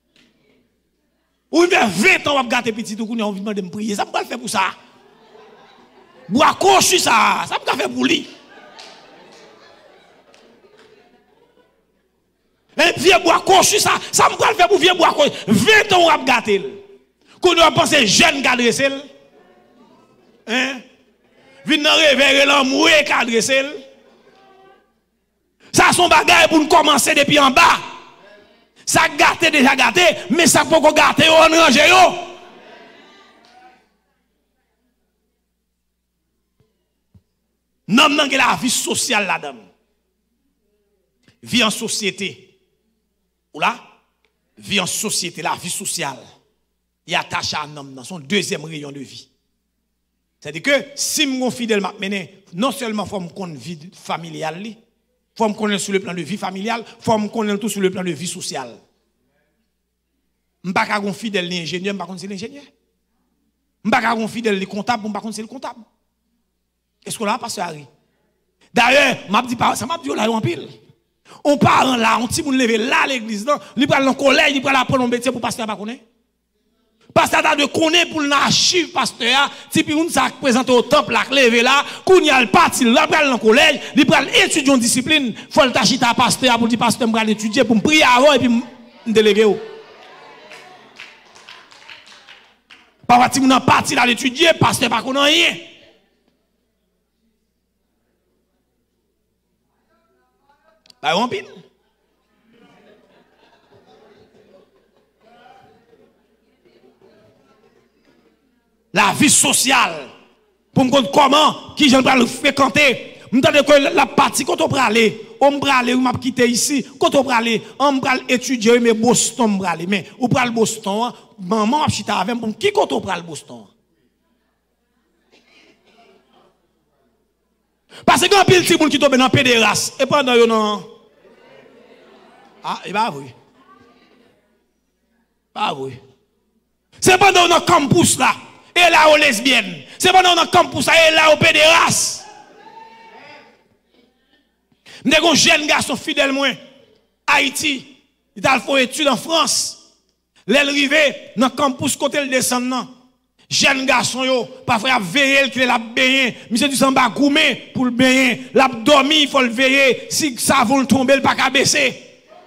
Ou il fait vingt ans, on va gâter petit tout, on a envie de me prier. Ça peut le faire pour ça. Bois cochu ça, ça peut le faire pour lui. Et vieux bois cochu ça, ça peut le faire pour vieux bois cochu. vingt ans, on va gâter. Quand on a pensé jeune cadressel. Hein? Vine réveiller l'amour et cadressel. Ça son bagage pour nous commencer depuis en bas. Ça gâté déjà gâté, mais ça peut pas gâter on range yo. Non, non, que la vie sociale là-dedans. Vie en société. Ou là? Vie en société, la vie sociale. Il y a attaché à un homme dans son deuxième rayon de vie. C'est-à-dire que si mon fidèle m'a mené, non seulement il faut me connaître vie familiale, il faut me connaître sur le plan de vie familiale, il faut me connaître tout sur le plan de vie sociale. Je ne suis pas un fidèle l'ingénieur, je ne suis pas c'est l'ingénieur. Je ne suis pas un fidèle comptable, je ne suis pas c'est le comptable. Est-ce que là, pasteur Harry? D'ailleurs, ça m'a dit là en pile. On part là, on petit moun lever là à l'église, non, il prend le collège, il prend la prendre métier pour pasteur pas connaître. Pasteur a de connaître pour l'archive pasteur, si puis on ça présenter au temple là, lever là, qu'on y a le parti là, prend le collège, il prend étudier en discipline, faut le tachita pasteur pour dire pasteur me étudier pour me prier avant et puis me déléguer. Papa si moun parti là l'étudier, pasteur pas connaît rien. Bah, on pile. La vie sociale. Pour me comprendre comment, qui j'en le fréquenter. Je me que la partie, quand on peut aller, on peut aller, on m'a quitté ici, quand on peut aller, on peut étudier, mais Boston, on peut aller. Mais, on peut aller Boston, maman, je suis avec moi, qui quand on peut aller Boston? Parce que quand il y a des gens qui tombent dans le pédéras, et pendant yon non. Ah, et bah oui. Bah oui. C'est pendant on campus là, et là aux lesbiennes. C'est pendant on campus là, et là aux pédéras. Nous avons un jeune garçon fidèle, moi, Haïti, il a fait études en France. L'arrivée dans le campus, côté le descendant. Jeune garçon, yo, parfois il a veillé, il a baigné. Monsieur du samba goumé pour le baigner. Il a dormi, il faut le veiller. Si ça va le tomber, il pas qu'à baisser.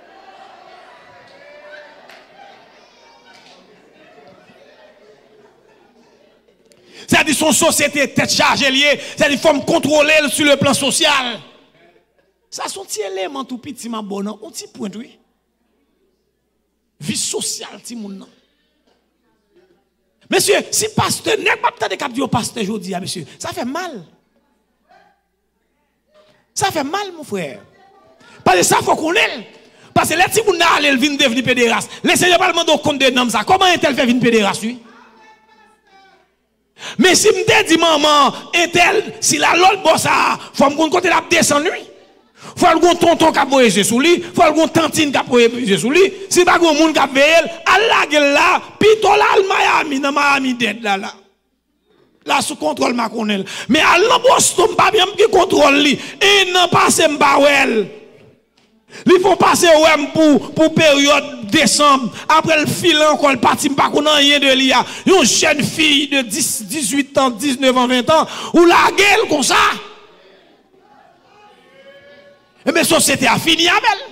C'est-à-dire son société tête chargée liée. C'est-à-dire qu'il faut me contrôler sur le plan social. Ça, sont petit élément tout petit, ma bonne, un petit point, oui. Vie sociale, ti moun nan. Monsieur, si pasteur, n'est pas peut-être cap dire pasteur aujourd'hui, monsieur, ça fait mal. Ça fait mal, mon frère. Parce que ça, faut qu'on ait. Parce que les petits moun aller vinn devenir pédéraste. Les seigneurs pas demander compte de nom ça. Comment est-elle fait venir pédéraste lui? Mais si me dit maman, est-elle si la l'autre boss ça, faut me côté la descendre lui. Faut un tonton qui a posé sous lui, faut un tantine qui a posé sous lui. Si pas un monde qui a veillé, Allah gueule là, pito là Miami dans Miami dead là là. Là sous contrôle ma connaît. Mais Allah Boston pas bien qui contrôle lui. Et non passer m'bawel. Il faut passer ouais pour pour période décembre. Après le fil encore le parti pas connaît rien de l'I A. Une jeune fille de dix, dix-huit ans, dix-neuf ans, vingt ans ou la gueule comme ça. Et mais société a fini avec elle.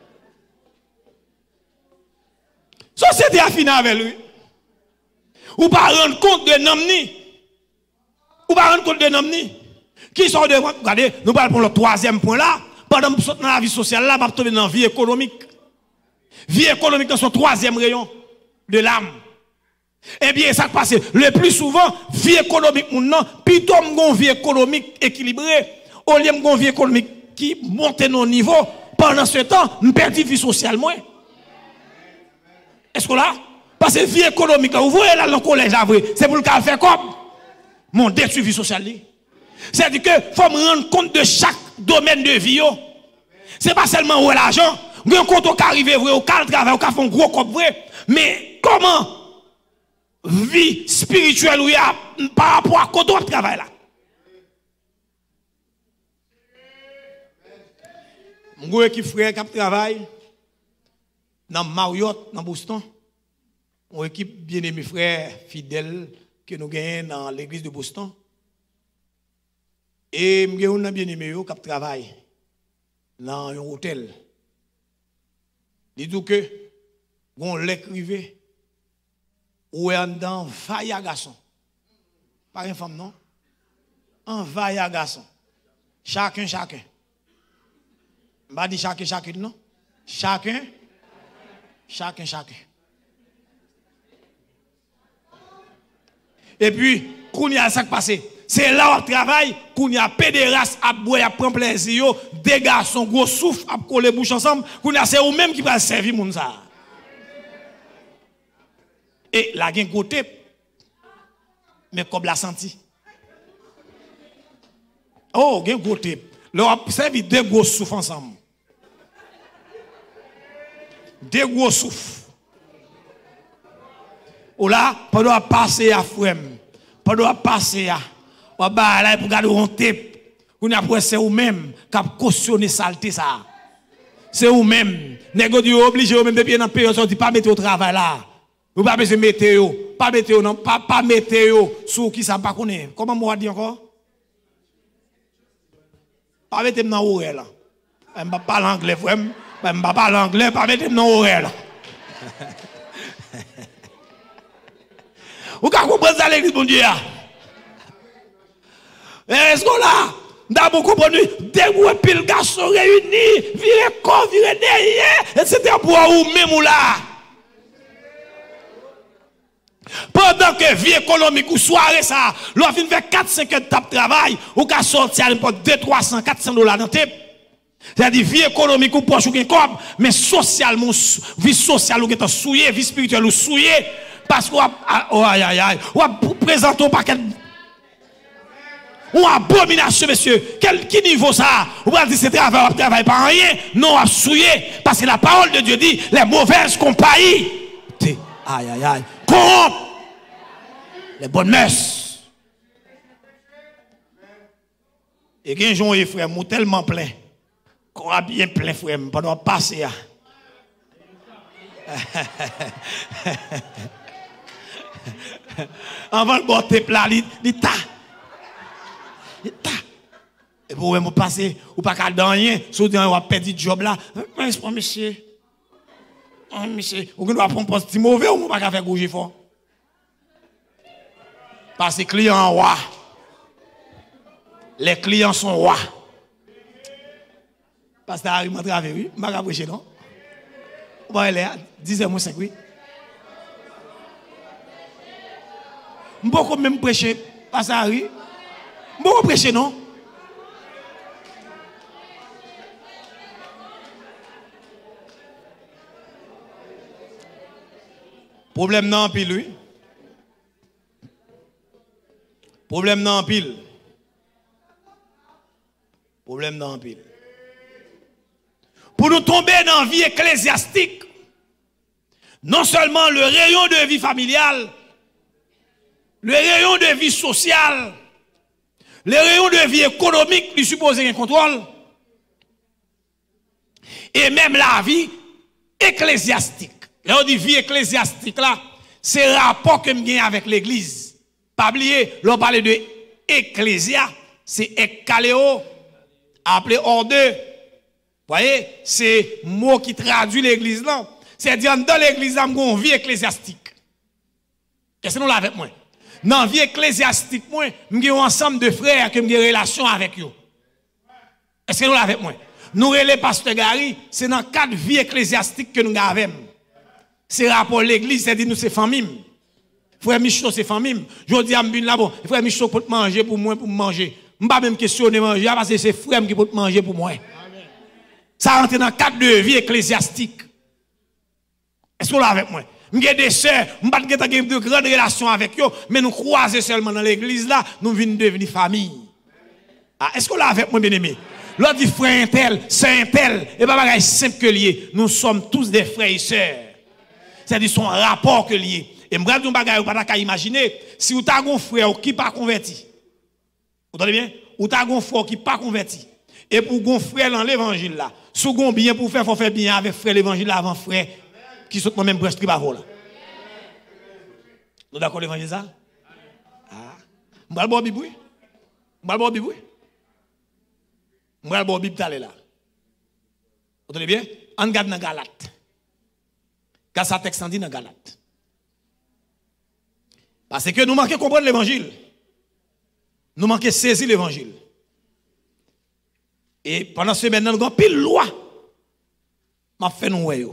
Société a fini avec lui. Ou pas rendre compte de nom ni. Ou pas rendre compte de nom ni. Qui sont devant, regardez, nous parlons pour le troisième point là. Pendant que nous sommes dans la vie sociale là, nous sommes dans la vie économique. Vie économique dans son troisième rayon de l'âme. Eh bien, ça passe le plus souvent, vie économique, non, plutôt une vie économique équilibrée, au lieu d'une vie économique qui monte nos niveaux, pendant ce temps, nous perdons vie sociale moins. Est-ce que là? Parce que vie économique, vous voyez là dans le collège, c'est pour le cas faire comme mon détruit vie sociale. C'est-à-dire que faut me rendre compte de chaque domaine de vie. Ce n'est pas seulement où l'argent, vous avez un compte qui arrive, vous avez un travail, vous avez un gros cop vrai, mais comment vie spirituelle où il y a par rapport à quoi de travail là? Mon équipe frère qui travaille dans Marriott, dans Boston. Mon équipe bien-aimé frère fidèle que nous gagnons dans l'église de Boston. Et nous avons bien-aimé qui travaille dans un hôtel. Il dit que on l'écrivait ou est dans vaille à garçon. Pas une femme non. Un vaille à garçon. Chacun chacun. Je ne dis pas chacun chacun non. Chacun chacun chacun. Et puis quand il y a ça qui passe, c'est là où on travaille, quand il y a pédéraste à boire, à prendre plaisir, des garçons, gros souffle, à coller bouche ensemble, quand il y a c'est eux-mêmes qui va servir moun ça. Et la gen côté, mais comme la senti. Oh, gen côté. Leur servi deux gros souffles ensemble. Deux gros souffles. Ou là, pendant passer à frème, pendant passer à ou bah là pour garder on tape, on après c'est ou même qui cautionner saleté ça. C'est ou même négo dit obligé même depuis dans période sorti pas mettre au travail là. Ou pas besoin mettre pas mettre non pas pas mettre sous qui ça pas connaît. Comment moi dit encore? Pas mettre dans oreille là. Je pas parler anglais frère, je pas parler anglais, pas mettre dans oreille là. Vous comprenez ça l'église mon Dieu? Est-ce que là, d'abord comprenez, des pile garçons réunis, virez corps, virez derrière, et c'était pour vous même ou là. Pendant que vie économique ou soirée ça, l'on vient faire quatre cinq heures de travail, ou qu'à sortir à deux trois cents, quatre cents dollars dans tête. C'est-à-dire vie économique ou poche ou gen comme, mais socialement, vie sociale ou gen souillé, vie spirituelle ou souillé, parce qu'on a, oh aïe aïe aïe, on a présenté un paquet. Ou abomination, monsieur. Quel qui niveau ça? Ou va dire c'est travail, on travaille pas rien. Non, on souillé. Parce que la parole de Dieu dit les mauvaises compagnies. Aïe, aïe, aïe. Corrompent les bonnes mœurs. Et quand j'en ai frère, moi tellement plein. Qu'on a bien plein, frère, pendant passer. Avant le botter plat, il ta. Et pour vous passer, ou pas qu'à dans rien, si vous avez perdu le job là, mais monsieur, oh, monsieur, vous ne pouvez pas prendre un mauvais ou pas faire bouger fort. Parce que les clients sont rois. Les clients sont rois. Parce que Harry m'a travaillé, oui, je ne vais pas prêcher, non? Vous voyez là, dix heures moins cinq, oui. Je ne peux pas même prêcher, parce que Harry. Je ne peux pas prêcher, non? Problème non pile, oui. Problème non pile. Problème non pile. Pour nous tomber dans la vie ecclésiastique, non seulement le rayon de vie familiale, le rayon de vie sociale, le rayon de vie économique lui suppose un contrôle, et même la vie ecclésiastique. Là, on dit vie ecclésiastique, là, c'est le rapport que je gagne avec l'église. Pas oublier, l'on parle de ecclésia, c'est ekkaleo, appelé hors de. Vous voyez, c'est le mot qui traduit l'église là. C'est dire dans l'église, là, on a une vie ecclésiastique. Est-ce que nous l'avons avec moi? Dans la vie ecclésiastique, moi, j'ai un ensemble de frères qui ont une relation avec eux. Est-ce que nous l'avons avec moi? Nous, les pasteurs Gary, c'est dans quatre vies ecclésiastiques que nous avons. C'est rapport à l'église, c'est-à-dire nous, c'est famille. Frère Michaud, c'est famille. Je dis à M. là, bon, frère Michaud peut manger pour moi, pour manger. Je ne vais pas même questionner manger, parce que c'est frère qui peut manger pour moi. Ça rentre dans quatre de vie ecclésiastique. Est-ce que vous l'avez avec moi? Nous avons des sœurs, nous n'avons pas de grandes relations avec eux, mais nous croisons seulement dans l'église là, nous venons devenir famille. Ah, est-ce que vous l'avez avec moi, bien aimé? L'autre dit frère un tel, sœur un tel, et pas bagaille simple que lié. Nous sommes tous des frères et sœurs. C'est-à-dire son rapport que lié. Et je vais vous dire, vous pas imaginer, si vous avez un frère qui n'est pas converti, vous entendez bien? Vous avez un frère qui n'est pas converti, et pour un frère dans l'évangile là, si vous avez bien pour faire, il faut faire bien avec frère l'évangile avant frère qui sont dans le même breche qui va là. Nous d'accord l'évangile ça? Ah. Je vais le boire Bible. Je vais le boire Bible. Je vais le boire Bible là. Vous entendez bien? On regarde dans Galate. Car ça texte dit dans Galate. Parce que nous manquons comprendre l'évangile. Nous manquons saisir l'évangile. Et pendant ce semaine, nous avons pile loi. M'a fait nous ouais.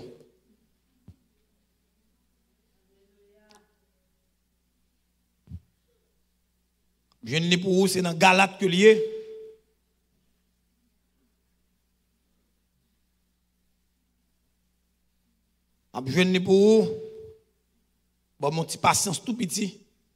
Je ne lis pour vous, c'est dans Galate que lié. Je ne lis pour vous. Bon, mon petit patience tout petit.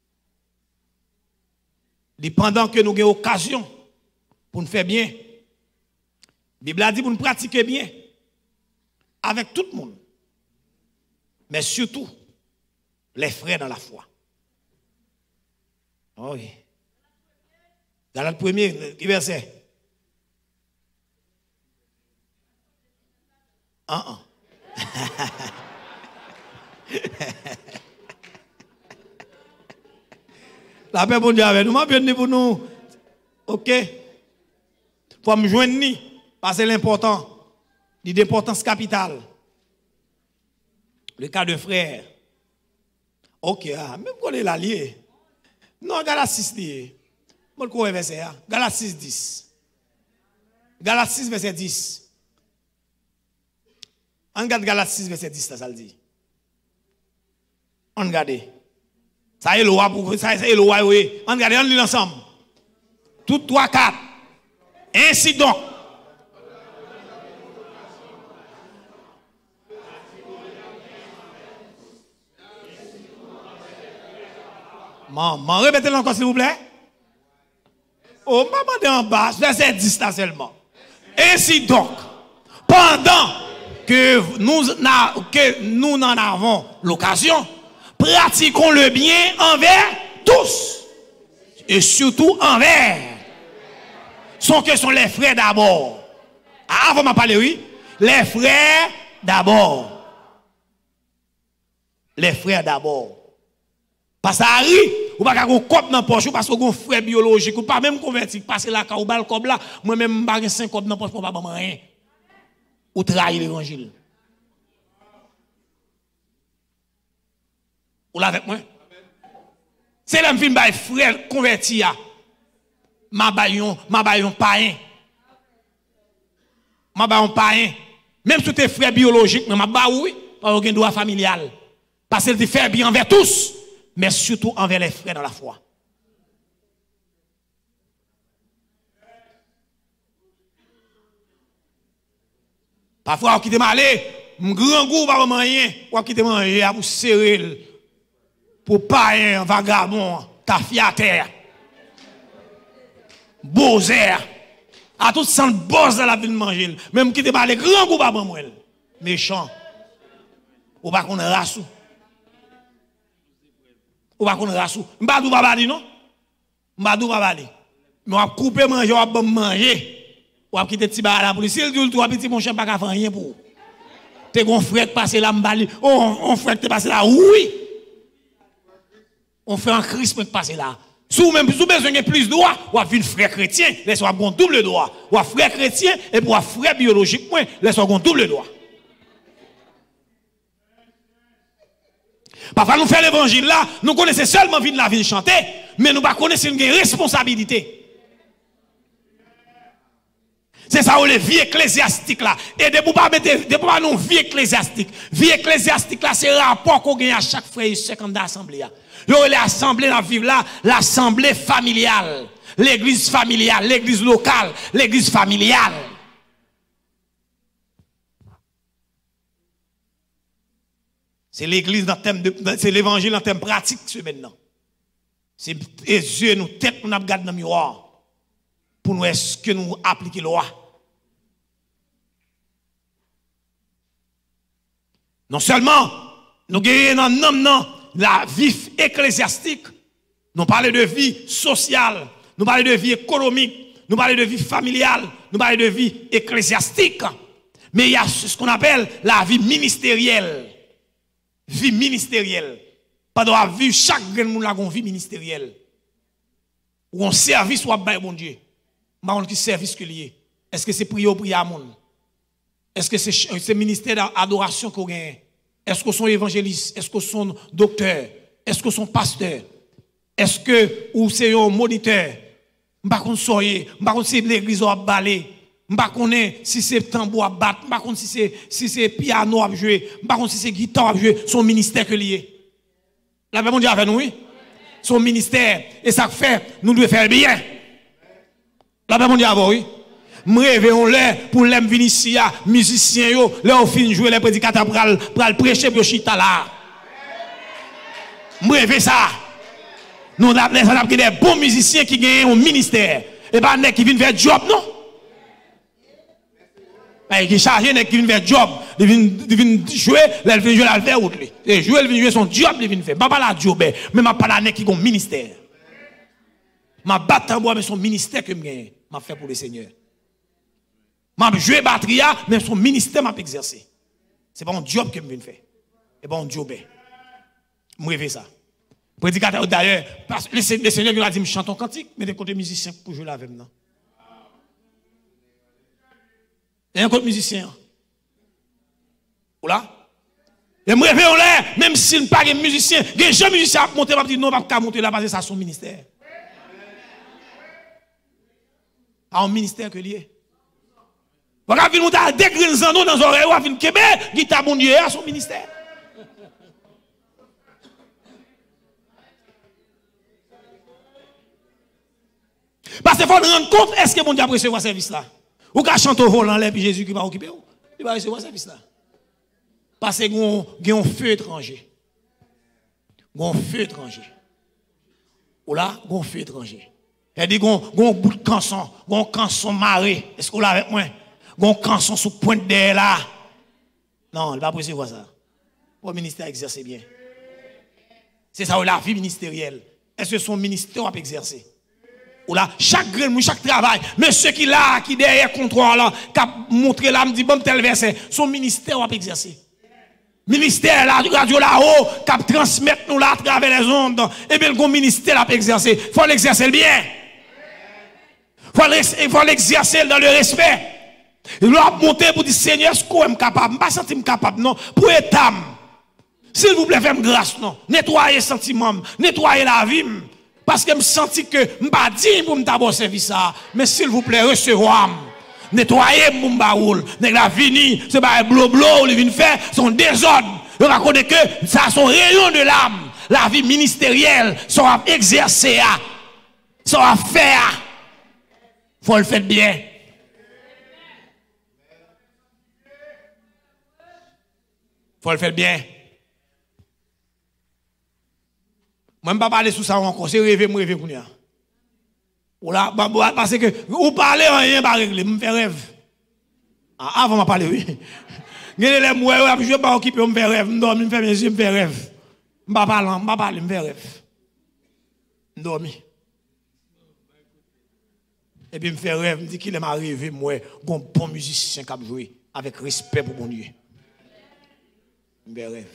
Pendant que nous avons occasion pour nous faire bien, la Bible a dit pour nous pratiquer bien avec tout le monde, mais surtout les frères dans la foi. Oh oui. Dans le premier verset. Ah ah. La paix pour Dieu avec nous. Je vais pour nous. Ok. Pour me joindre, parce que c'est l'important. L'importance capitale. Le cas de frère. Ok. Ah, même qu'on est là lié. Non, Galates six lié. Je vais verset. Galates six, dix. Galates six, verset dix. On regarde Galates six, verset dix, ça le dit. On regarde. Ça est le roi pour ça est le roi oui. On regarde, on lit ensemble. Tout trois quatre. Ainsi donc. Maman, répétez-le encore s'il vous plaît. Oh, maman en bas, verset dix là seulement. Ainsi donc, pendant que nous, que nous en avons l'occasion, pratiquons le bien envers tous. Et surtout envers. Sont que sont les frères d'abord. Ah, vous m'en parlez, oui? Les frères d'abord. Les frères d'abord. Parce que ça arrive, ou pas qu'on cop dans poche, parce qu'on frère biologique, ou pas même converti, parce que là, quand on bat le cob là, moi-même, je n'ai cinq cop dans poche pour pas rien. Ou trahir l'évangile. Ou là avec moi? C'est là que je vais frère converti, ma baillon, ma baillon païen. Ma baillon païen. Même si tu es frère biologique, mais ma baillon, oui, pas aucun droit familial. Parce qu'il te fait bien envers tous, mais surtout envers les frères dans la foi. Parfois, on quitte malé, un grand goût, pas rien, on quitte manger, pour serrer pour pas un vagabond, ta fille à terre. Beaux airs. À tout sans boss dans la ville de manger. Même qui te parle grand ou pas bon moi. Méchant. Ou pas qu'on rassou. Ou pas qu'on rassou. M'badou pas bali non? M'badou pas bali. Mais on couper manger, on va manger. On va quitter petit bar la police. Il dit toi petit mon chien pas faire rien pour. T'es gon frère passer là m'bali. Oh on frère te passer là. Oui. On fait un Christ pour passer là. Si vous même besoin de plus de droits, ou à une frère chrétien, laissez-moi un double droit. Ou à frère chrétien et pour un frère biologique, laissez-moi un double droit. Parfois nous faisons l'évangile là, nous connaissons seulement vie de la vie chanter, mais nous ne connaissons pas une responsabilité. C'est ça où les vie ecclésiastique là. Et de ne pas mettre, de pas nous vie ecclésiastique. Vie ecclésiastique là, c'est le rapport qu'on gagne à chaque frère et chaque assemblée. Il y a l'assemblée dans vivre là, l'assemblée familiale, l'église familiale, l'église locale, l'église familiale. C'est l'église dans thème de, c'est l'évangile en thème pratique ce maintenant. C'est les yeux, nous tête, nous regardons dans le miroir pour nous est-ce que nous appliquons la loi. Non seulement nous gagnons dans non la vie ecclésiastique, nous parlons de vie sociale, nous parlons de vie économique, nous parlons de vie familiale, nous parlons de vie ecclésiastique, mais il y a ce qu'on appelle la vie ministérielle. Vie ministérielle. Pas de vie, chaque monde a une vie ministérielle. Ou un service ou un bon Dieu. Mais qui service que lié. Est-ce que c'est prier ou prier à monde? Est-ce que c'est ce ministère d'adoration qu'on gagne? Est-ce que sont évangélistes? Est-ce que sont docteurs? Est-ce que sont pasteurs? Est-ce que ou c'est un moniteur? M'pa kon soye, m'pa kon si l'église a balé, m'pa connait si c'est tambour à battre, m'pa kon si c'est si c'est piano à jouer, m'pa kon si c'est guitare à jouer, son ministère que lié. La Bible dit avec nous, oui. Son ministère et ça fait nous devons faire bien. La Bible dit avec oui. Me réveillons les pour les venir ici musiciens yo, là au fin jouer les prédicateurs pour pour prêcher pour chita là. Me réveille ça. Nous avons des bons musiciens qui gagnent un ministère. Et pas des qui viennent faire job, non? Qui chargent des qui viennent faire job. Ils viennent jouer, ils viennent jouer la faire autre. Et jouer, ils viennent jouer son job, ils viennent faire. Pas la job, mais je ne pas la qui ont un ministère. Je ne pas tambour, mais son ministère que je gagne. Je fait pour le Seigneur. Je joue batterie, mais son ministère m'a exercé. Ce n'est pas un job que je viens faire. Ce n'est pas un job. Je rêve ça. Prédicateur d'ailleurs, le Seigneur qui a dit, je chante un cantique, mais des côtés musiciens pour jouer avec moi. Il y a un côté musicien. Ou là? Et je me réveille en l'air, même si je ne suis pas un musicien, les gens musiciens montent, je dis non, je ne vais pas monter là parce que c'est son ministère. À un ministère que lié. Vous avez vu, nous avons des grains dans nos oreilles, vous avez vu, Québec, guitare mon Dieu à son ministère. Parce qu'il faut rendre compte, est-ce que mon Dieu a recevoir ce service là? Ou qu'à chanter au volant, puis Jésus qui va occuper ou? Il va recevoir ce service là. Parce qu'il y a un feu étranger. Il y a un feu étranger. Ou là, il y a un feu étranger. Il dit qu'il y a un bout de canson, il y a un canson maré. Est-ce que vous l'avez avec moi? Il y a un canson sous pointe derrière là. Non, il va pas recevoir ça. Le ministère exerce bien. C'est ça, la vie ministérielle. Est-ce que son ministère a exercé? Ou là, chaque grain, chaque travail, mais ceux qui là, qui derrière contrôle là, qui a montré là, me dit bon tel verset, son ministère a exercé. Ministère là, radio là-haut, qui a transmettre nous là à travers les ondes, et bien le ministère a exercé. Il faut l'exercer bien. Il faut l'exercer dans le respect. Il doit monter pour dire Seigneur, est-ce que je suis capable? Je ne suis pas senti capable, non. Pour être s'il vous plaît, faites grâce, non. Nettoyez les sentiments, nettoyez la vie. Parce que je me sens que je ne suis pas dit pour me faire service, mais s'il vous plaît, recevez-moi. Nettoyez mon baoul. La vie, c'est pas un blou-blou, il vient faire son désordre. On va connaître que ça a son rayon de l'âme. La vie ministérielle, ça va exercer, ça va faire. Il faut le faire bien. Il faut le faire bien. Moi, je ne vais pas parler sur ça encore. C'est rêver, moi, rêver pour nous. Ou là, parce que vous parlez, rien va régler. Je me fais rêve. Ah, avant, je parler, oui. Je ne vais pas occuper, je me fais rêve. Je me fais mes yeux, je me fais rêve. Je ne vais pas parler, je ne vais pas parler, je me fais rêve. Je dors. Et puis, je me fais rêve, je me dis qu'il m'a rêvé, moi, un bon musicien qui a joué avec respect pour mon Dieu. Je me fais rêve.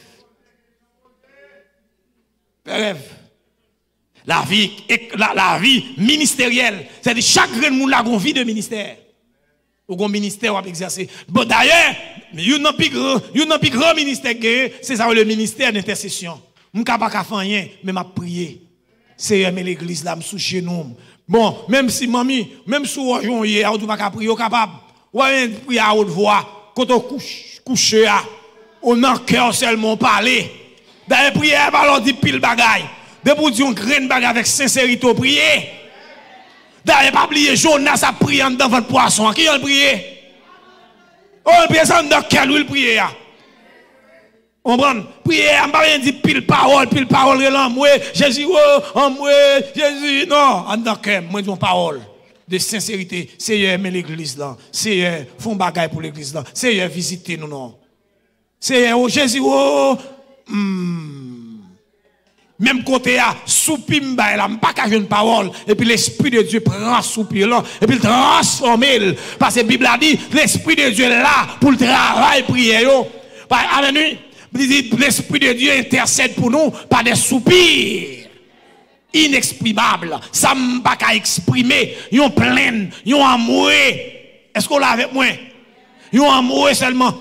Je me fais rêve. La vie, la, la vie ministérielle, c'est-à-dire chaque grain de monde a une vie de ministère. Ou un ministère à exercer. Bon, d'ailleurs, il y a un plus grand ministère que c'est ça le ministère d'intercession. Je ne peux pas faire rien, mais je prier. C'est l'église là, je suis chez nous. Bon, même si mamie, même si vous avez un pas prier, vous capable. Vous avez prier à haute voix, quand on couche, couche, on a cœur seulement parler. D'ailleurs, prière, on dit pile bagaille. De pour dire un grain bagaille avec sincérité au prier. D'ailleurs, pas oublier Jonas a prié dans votre poisson. Qui a prié? Oh, il prié dans quel huile prier? On prend prier, on ne pas dire pile parole, pile parole, moi, Jésus, oh, moi, Jésus, non, en tant que moi, dis parole de sincérité. Seigneur, aimer l'église là. Seigneur, font bagaille pour l'église là. Seigneur, visitez nous, non. Seigneur, oh, Jésus, oh, hmm. Même côté à soupir là, pas qu'à une parole et puis l'esprit de Dieu prend soupir là et puis il transforme parce que la Bible a dit l'esprit de Dieu est là pour le travail prier yo. Amen. L'esprit de Dieu intercède pour nous par des soupirs inexprimables. Ça ne pas qu'à exprimer, yon plein, yon amour. Est-ce qu'on l'a avec moi? Yon amour seulement.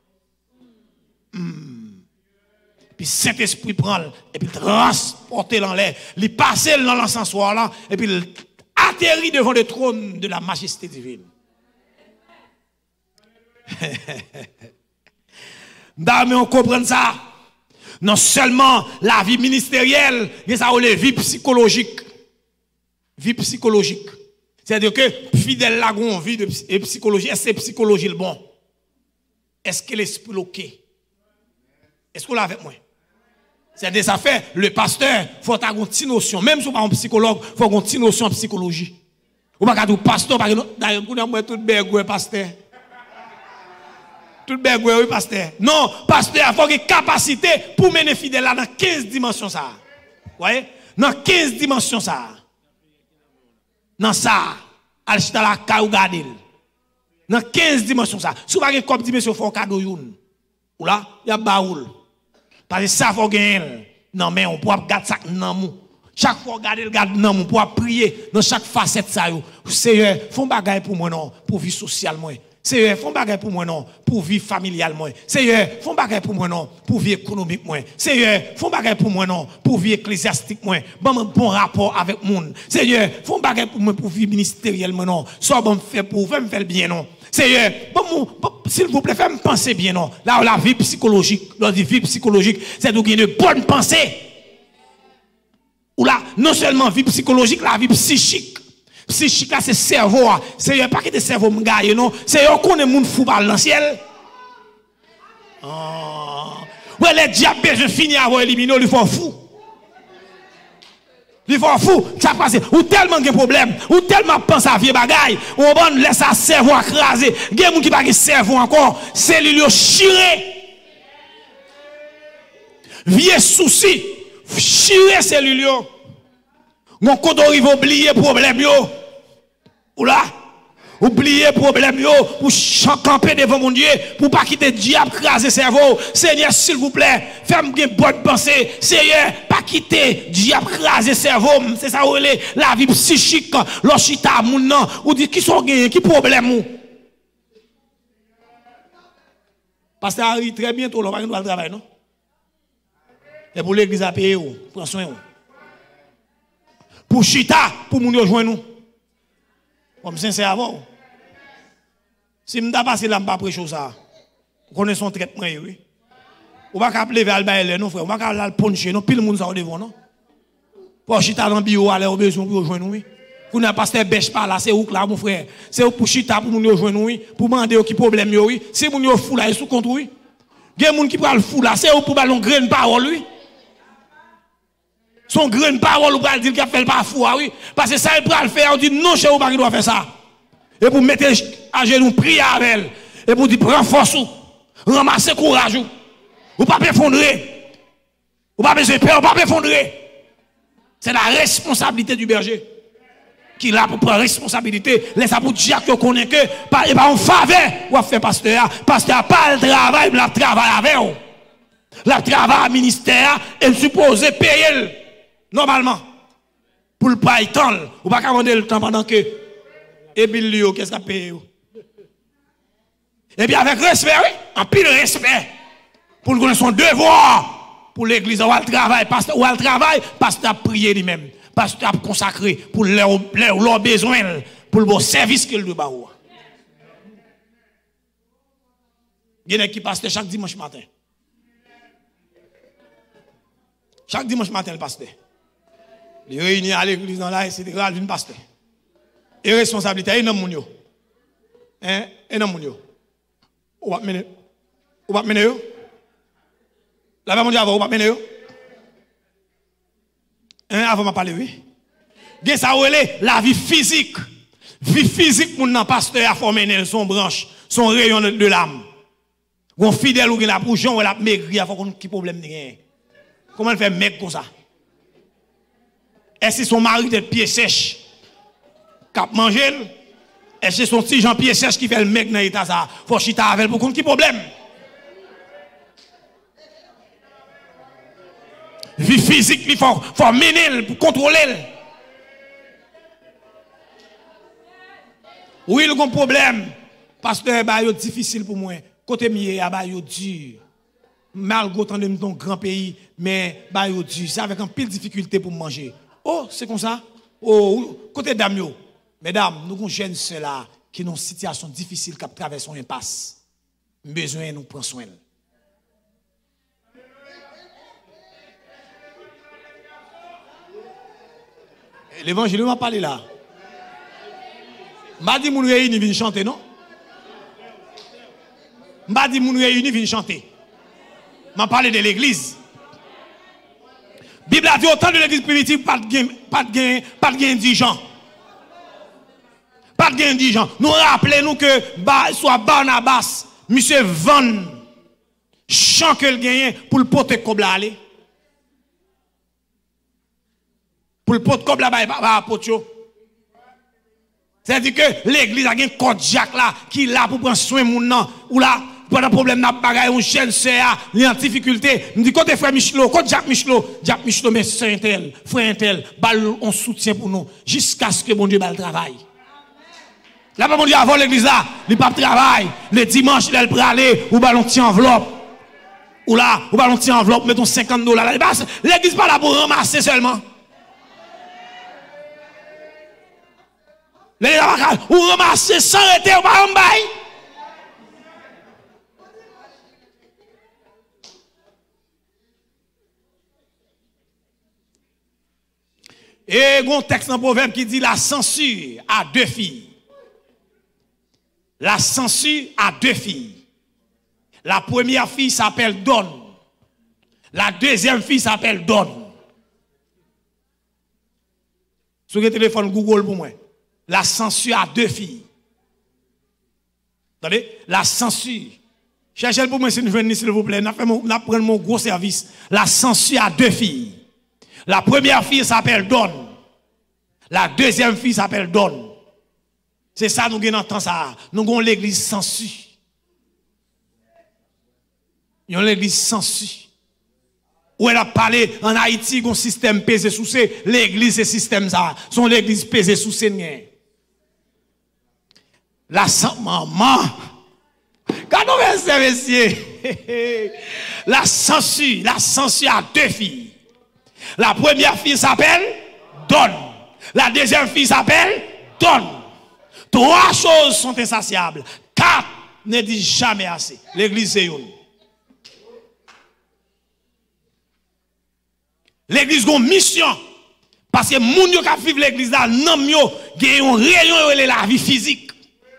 Hmm. Puis Saint-Esprit prend et puis transporte dans l'air, il passe dans l'encensoir là et puis il atterrit devant le trône de la majesté divine. Mais on comprend ça. Non seulement la vie ministérielle, mais ça a la vie psychologique. Vie psychologique. C'est-à-dire que fidèle la gon vie de psychologie, est-ce que c'est psychologie le bon? Est-ce que l'esprit ok? Est-ce que vous l'avez avec moi? C'est-à-dire ça fait le pasteur, il faut avoir une petite notion. Même si vous n'êtes pas un psychologue, il faut avoir une petite notion en psychologie. Vous ne pouvez pas dire pasteur, d'ailleurs, vous n'avez pas tout le pasteur. Tout le bergoué, oui, pasteur. Non, pasteur, il faut avoir une capacité pour mener fidèle là dans quinze dimensions ça. Vous voyez? Dans quinze dimensions ça. Dans ça, al-chita la ka ou gade. Dans quinze dimensions ça. Si vous avez comme dimension, il faut un cadeau youn. Ou là, il y a baoul. Parce que ça faut gagner. Non mais on peut garder ça dans mou. Chaque fois garder le garde dans mou pour prier dans chaque facette ça yo. Seigneur, font bagaille pour moi non, pour vie sociale moi. Seigneur, font bagaille pour moi non, pour vie familiale moi. Seigneur, font bagaille pour moi non, pour vie économique moi. Seigneur, font bagaille pour moi non, pour vie ecclésiastique moi. Bon bon rapport avec monde. Seigneur, font bagaille pour moi pour vie ministérielle moi non. Soit bon fait pour me faire bien non. Seigneur, bon, bon, s'il vous plaît, faites-moi penser bien, non. Là, la vie psychologique, la vie psychologique, c'est de gagner de bonnes pensées. Ou là, non seulement vie psychologique, la vie psychique. Psychique, là, c'est cerveau. C'est pas que des cerveaux m'gaille, non. C'est qu'on est moun fou par dans le ciel. Oh. Ouais, les diables, je finis à avoir éliminé, ils font fou. Il faut fou, ça passe, ou tellement de problèmes, ou tellement pense à vieux bagaille, ou on laisse sa cerveau écraser, il y a des gens qui n'ont pas cerveau encore, cellules chiré. Vieux souci, chiré cellules. Mon côté arrive à oublier problème yo. Ou là, oublier problème yo, pour camper devant mon Dieu, pour pas quitter diable craser cerveau. Seigneur, s'il vous plaît, fais-moi une bonne pensée. Seigneur, pas quitter diable craser cerveau. C'est ça où est la vie psychique. L'ochita moun nan, ou dit qui sont gagnés, qui problème ou. Parce que ça arrive très bientôt, on va le travail, non? Et pour l'église à payer ou, prends soin ou. Pour chita, pour moun yo joindre nous. Comme sincère avant. Si je ne passe là, je ne pas prêcher ça. Vous connaissez son traitement, oui. Vous ne pouvez pas lever à l'baïle, non, frère. Vous ne pouvez pas le puncher, non. Puis le monde ça devant, non. Pour chita dans le bio, aller au besoin pour rejoindre nous, oui. Vous n'avez pas de bêche par là, c'est où là, mon frère. C'est où pour chita, pour nous rejoindre nous, oui. Pour demander qui problème, oui. Si vous avez fou là, ils sont contre, oui. Il y a des gens qui prennent le fou là, c'est où pour ballon grain parole, oui. Son grande parole, ou pas dire qu'il a fait le parfois, oui. Parce que ça, il peut le faire, on dit non, chez vous, pas qu'il doit faire ça. Et pour mettre à genoux, prier avec elle. Et pour dire, prends force, ramasser courage, ou pas effondrer. Ou pas besoin de peur, ou pas effondrer. C'est la responsabilité du berger. Qui là pour prendre responsabilité, laisse ça pour dire que connaît que, et pas en faveur, ou a fait pasteur, pasteur pas le travail, mais le travail avec vous. Le travail ministère, est supposé payer normalement. Pour le pas temps, ou pas commander le temps pendant que, et puis qu'est-ce qu'il a payé? Et bien avec respect, oui, en pile respect, pour le connaître son devoir, pour l'église, ou le travail, pasteur, ou le travail, pasteur a prié lui-même. Pasteur a consacré pour leurs leur besoins, pour le bon service qu'il doit avoir. Il y a qui pasteur chaque dimanche matin. Chaque dimanche matin, le pasteur. Il réunit à l'église dans la, et cetera. Il pasteur. Et responsabilité, il y a un homme. Hein? Un homme. Ou va mener. Ou va mener. La même mondiale, ou va mener. Hein, avant de parler, oui. Bien, ça la vie physique. Vie physique, mon pasteur a formé son branche, son rayon de l'âme. Ou fidèle ou la bouchon ou la maigri, il faut qu'on ait problème. Comment elle fait mec comme ça? Est-ce que son mari de pied sèche, cap manger? Est-ce que son petit Jean pied sèche qui fait le mec dans l'état ça? Faut chita avec pour qu'on ait problème. Vie physique, il faut, faut mener pour contrôler. Oui, il y a un problème. Parce que c'est difficile pour moi. Côté mieux, c'est dur. Malgré tant de ton grand pays, mais c'est dur. C'est avec un pile de difficulté pour manger. Oh, c'est comme ça. Oh, côté dame, mesdames, nous avons jeunes ceux-là qui ont une situation difficile, qui traversent une impasse. Besoin de nous prendre soin. L'évangile m'a parlé là. M'a dit moun réuni vient chanter non? M'a dit moun réuni vient chanter. M'a parlé de l'église. Bible a dit autant de l'église primitive pas de pas de pas de indigents. Pas de indigents. Nous rappelons nous que soit Barnabas, monsieur Van chant que le gagne pour le porter comme là aller. Pour le pot comme là-bas, pas potio. C'est-à-dire que l'église a un code Jacques là, qui est là pour prendre soin de mon ou là, pour un problème n'a pas on chaîne c'est il y a en difficulté. Me dit côté frère Michelot, côté Jacques Michelot, Jacques Michelot mais c'est un tel, frère un tel, on soutient pour nous jusqu'à ce que bon Dieu va le travail. Là pas bon Dieu avant l'église là, il pas travail, le dimanche il peut aller ou ballon petit enveloppe. Ou là, ou ballon petit enveloppe mettons cinquante dollars. L'église pas là pour ramasser seulement. Les gens ou ramasser sans arrêter ou pas en bail. Et il y a un texte dans le proverbe qui dit la censure a deux filles. La censure a deux filles. La première fille s'appelle Donne. La deuxième fille s'appelle Donne. Sur le téléphone Google pour moi. La censure a deux filles. Attendez? La censure. Cherchez pour moi si vous venez, s'il vous plaît. Nous prenons mon gros service. La censure a deux filles. La première fille s'appelle Donne. La deuxième fille s'appelle Donne. C'est ça, nous avons entendu ça. Nous avons l'église censure. Nous avons l'église censure. Où elle a parlé en Haïti, un système pesé sous c'est l'église, ce système ça. Son l'église pesé sous c'est. La maman. Quand on veut ça, messieurs. La censure, la censure a deux filles. La première fille s'appelle Donne. La deuxième fille s'appelle Donne. Trois choses sont insatiables. Quatre ne disent jamais assez. L'église c'est une. L'église a une mission. Parce que les gens qui vivent l'église là, non mieux, ils ont un rayon de la vie physique.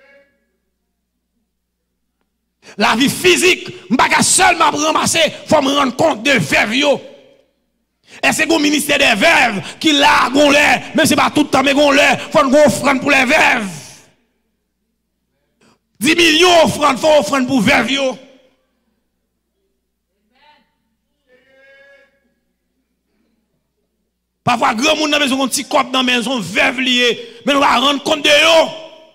La vie physique, je ne peux pas seulement ramasser, il faut me rendre compte de verbe. Et c'est le ministère des veuves qui l'a, gon l'air, même c'est pas tout le temps, mais gon l'air, faut une offrande pour les veuves. dix millions offrandes, faut offrande pour veuves yo. Parfois, grand monde dans la maison, un petit cop dans la maison, veuve lié, mais on va rendre compte de eux.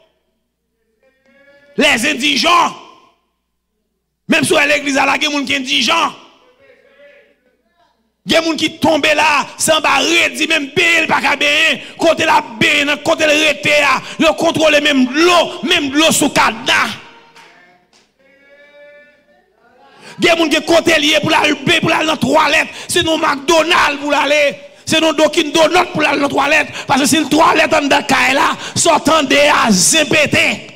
Les indigents, même sur l'église, il y a des gens qui sont indigents. Il y a des gens qui tombent là, sans barrer, dit même payer, pas qu'à bien, côté la bain, côté le rété, ils contrôlent même l'eau, même l'eau sous cadenas. Il y a des gens qui sont côté lié pour aller pour aller dans la toilette, c'est nos McDonald's pour aller. C'est non Dunkin' Donut pour aller dans la toilette. Parce que si le toilette en dedans là, sortant de à zépété.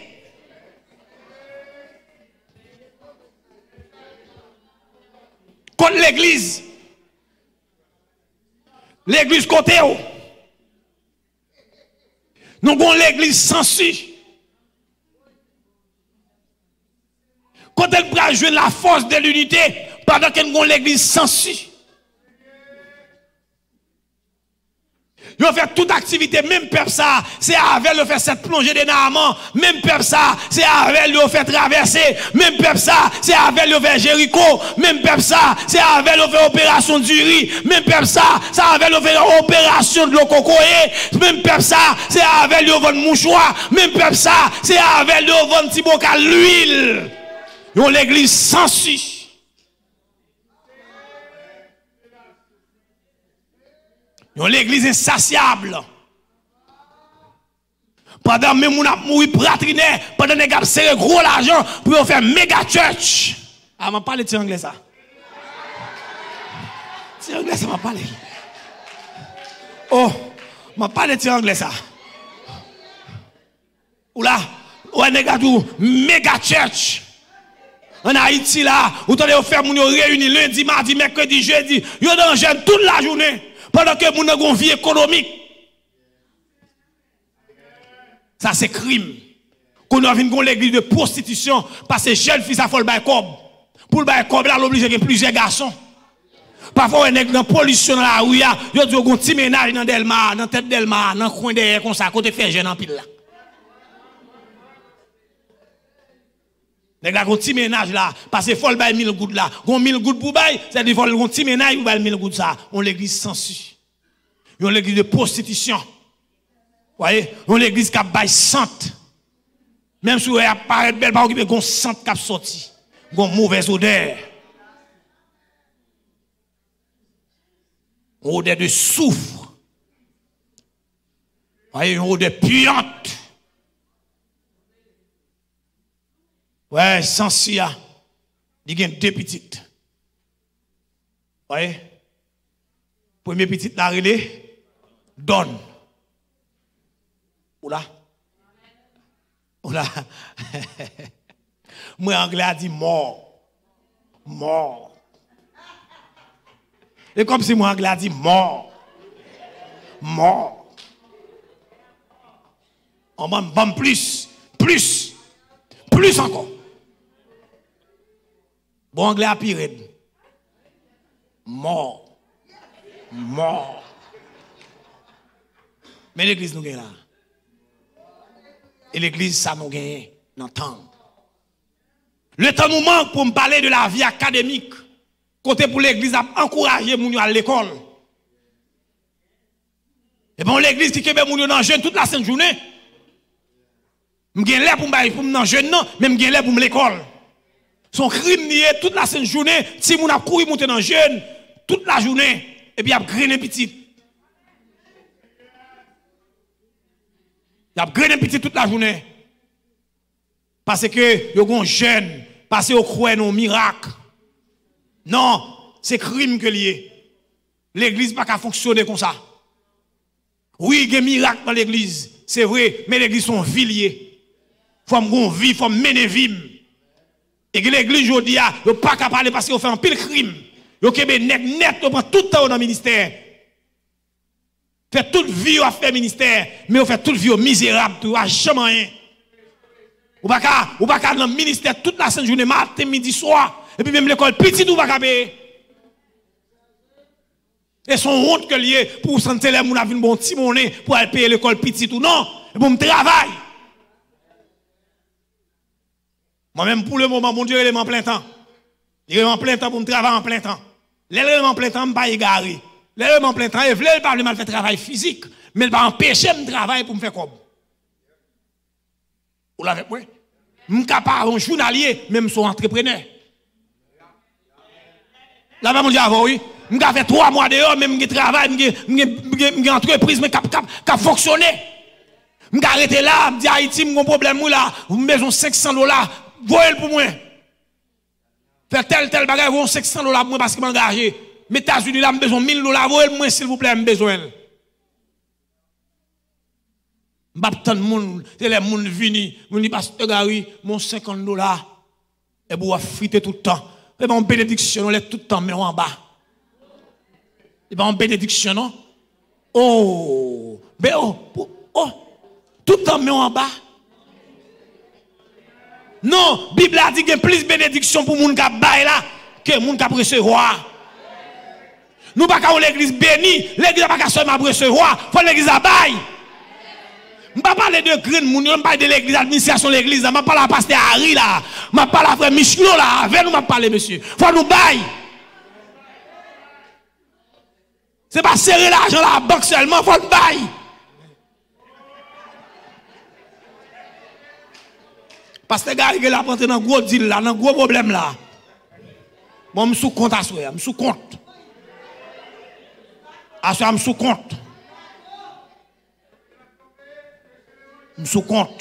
Contre l'église. L'église côté où. Nous avons l'église sensu. Quand elle prend jouer la force de l'unité, pendant qu'elle avons l'église sensu. Ils ont fait toute activité, même peuple ça, c'est avec le fait cette plongée d'énormément, même peuple ça, c'est avec le fait traverser, même peuple ça, c'est avec le fait Jéricho, même peuple ça, c'est avec le fait opération du riz, même peuple ça, c'est avec le fait opération de l'ococoé, même peuple ça, c'est avec le fait mouchoir, même peuple ça, c'est avec le fait petit bocal l'huile. Ils ont l'église sensu. L'église insatiable. Pendant que nous avons mouru pratriné, pendant que nous avons serré gros l'argent pour faire méga church. Ah, je parle de anglais ça. C'est anglais ça m'a parlé. Oh, je parle de anglais ça. Ou là, ou un méga church. En Haïti là, où vous allez faire mon réunir lundi, mardi, mercredi, jeudi, vous dans jeune toute la journée. Pendant que nous avons une vie économique. Ça, c'est crime. Qu'on a vu l'église de prostitution, parce que jeune fille, ça faut le bail cob. Pour le bail cob, là, l'oblige de plusieurs garçons. Parfois, on est dans la pollution dans la rue, il y a un petit ménage dans Delma, dans la tête Delma, dans le coin derrière, comme ça, à côté faire jeune en pile là. Les gars, un petit ménage là, parce que faut le bail mille gouttes là. Gon mille gouttes pour bail, c'est-à-dire faut le petit ménage pour bail mille gouttes ça. On l'église sensu. On l'église de prostitution. Vous voyez, on l'église qui a bail sante. Même si elle apparaît belle, pas occuper gon sante qui a sorti. Gon mauvaise odeur. Une odeur de soufre. Vous voyez, une odeur puante. Ouais, sans sia, il y a deux petites. Ouais. Première petite, la relais, donne. Oula. Oula. Moi, anglais a dit mort. Mort. Et comme si moi, anglais a dit mort. Mort. On m'en plus. Plus. Plus encore. Bon anglais à pire. Mort. Mort. Mais l'église nous gagne là. Et l'église ça nous gagne dans le temps. Le temps nous manque pour me parler de la vie académique. Côté pour l'église a encouragé moun yo à l'école. Et bon l'église qui kebe moun yo dans jeune toute la sainte journée. M'gen l'air pour me pour me dans jeune non, mais m'gen l'air pour me l'école. Son crime nié toute la sainte journée, si moun a couru monter dans jeune toute la journée et puis a grainé petit. Il a grainé petit toute la journée. Parce que yo gon jeune, parce que yo croit non miracle. Non, c'est crime que lié. L'église pas qu'à fonctionner comme ça. Oui, il y a miracle dans l'église, c'est vrai, mais l'église sont viliers. Faut qu'on vie, faut mener vie. Et que l'église aujourd'hui a pas qu'à parler parce qu'on fait un pile crime. Yo kebe net net on prend tout le temps dans le ministère. Fait toute vie à faire ministère, mais on fait toute vie au misérable, tout à jamais rien. Ou pas qu'à ou pas qu'à dans le ministère toute la sainte journée matin, midi, soir, et puis même l'école petit ou pas qu'à payer. Et son honte que lié pour sentir les gens qui ont bon petit monnaie pour aller payer l'école petit ou non, pour me travailler. Moi-même, pour le moment, mon Dieu, il est en plein temps. Il est en plein temps pour me travailler en plein temps. L'élément en plein temps, je ne pas égaré. L'élément en plein temps, il veut pas mal faire travail physique, mais il va empêcher de travailler pour me faire comme. Vous l'avez moi? Je suis capable un journalier, même son entrepreneur. Là, mon Dieu, oui. Je suis fait trois mois dehors, même je travaille, je suis une entreprise qui a fonctionné. Je suis arrêté là, je dis Haïti, j'ai un problème là, j'ai besoin de cinq cents dollars, voyez pour moi. Faire tel, tel bagage, j'ai cinq cents dollars pour moi parce que je suis engagé. Mais les États-Unis, là, j'ai besoin de mille dollars, voyez moi, s'il vous plaît, j'ai besoin. Je ne sais pas de monde, c'est les gens qui viennent, je dis, Pasteur Gary, mon cinquante dollars, et vous friter tout le temps. Et bien, en bénédiction, on est tout le temps, mais en bas. Et bien, en bénédiction, non? Oh, mais oh, oh, tout le temps, mais en bas. Non, la Bible a dit qu'il y a plus de bénédiction pour les gens qui baillent là que les gens qui recevoir. Nous ne pouvons pas l'église bénie, l'église n'a pas seulement recevoir, il faut l'église à baille. Je ne parle pas de green, je ne parle pas de l'église, l'administration de l'église, je ne parle pas de pasteur Harry là, je ne parle pas de frère Michelot là, avec nous, je parle monsieur. Il faut nous bailler. Ce n'est pas serrer l'argent à la banque seulement, il faut nous bailler. Pasteur Gary, il a porté dans un gros deal là, dans un gros problème là. Moi, je suis sous compte à soi, je suis sous compte. À soi, je suis sous compte. Je suis sous compte.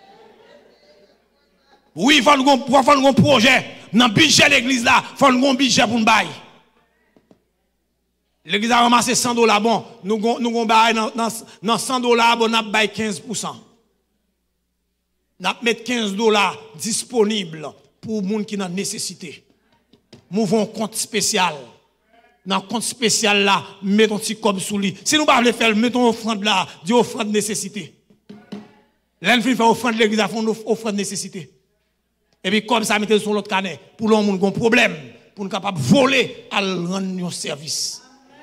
Oui, il faut nous un projet. Dans le budget de l'église là, il faut nous un budget pour nous bailler. L'église a ramassé cent dollars. Bon, nous avons dans cent dollars, on a baillé quinze pour cent. Nous avons mis quinze dollars disponibles pour les gens qui ont nécessité. Nous avons un compte spécial. Dans le compte spécial là, mettons un petit comme sous lui. Si nous ne pouvons pas le faire, mettons offrande là, dit offrande nécessité. L'un fait offrande l'église, à fond offrande nécessité. Et puis comme ça, mettez sur l'autre canet. Pour l'homme, nous avons un problème. Pour nous capables de voler à rendre un service.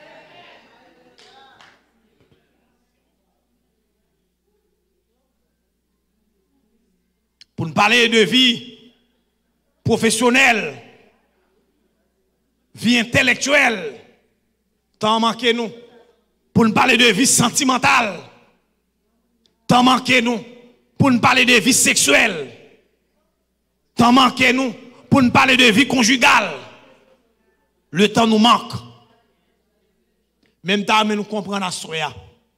Pour nous parler de vie professionnelle, vie intellectuelle, tant manqué nous. Pour nous parler de vie sentimentale, tant manqué nous. Pour nous parler de vie sexuelle, tant manqué nous. Pour nous parler de vie conjugale, le temps nous manque. Même temps, mais nous comprenons à soya.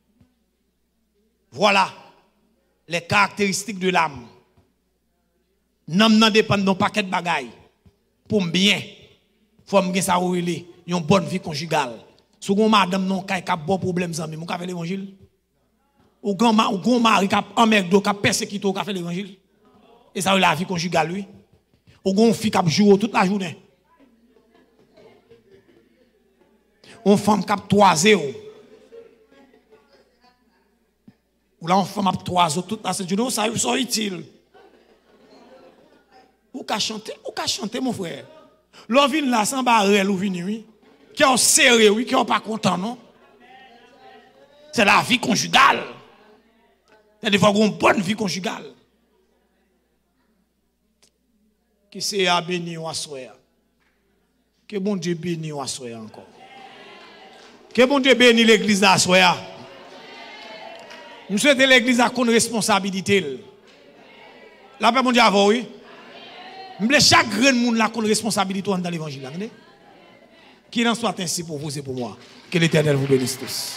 Voilà les caractéristiques de l'âme. Nous n'en dépend d'un paquet de bagailles. Pour bien, il faut que ça ait une bonne vie conjugale. Si vous avez madame non qui a un bon problème, vous avez fait l'évangile. Ou grand mari qui a un mec qui a persécuté, qui a fait l'évangile. Et ça, la vie conjugale, lui. Ou grand fille qui a joué toute la journée. Ou femme qui a toisé. Ou là, une femme qui a toisé toute la journée. Ça, c'est utile. Ou qu'à chanter, ou qu'à chanter, mon frère. L'on vient là sans barrel ou vini, oui. Qui est serré, oui, qui est pas content, non? C'est la vie conjugale. C'est des fois une bonne vie conjugale. Qui c'est à bénir ou à souhaiter. Que bon Dieu bénisse ou à souhaiter encore. Que bon Dieu bénisse l'église à souhaiter. Nous souhaitons l'église à une responsabilité. La paix, mon Dieu, avant, oui. Chaque grand monde a une responsabilité dans l'évangile. Qu'il en soit ainsi pour vous et pour moi. Que l'Éternel vous bénisse tous.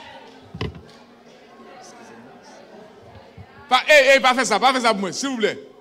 Pas, hey, hey, pas faire ça, pas faire ça pour moi, s'il vous plaît.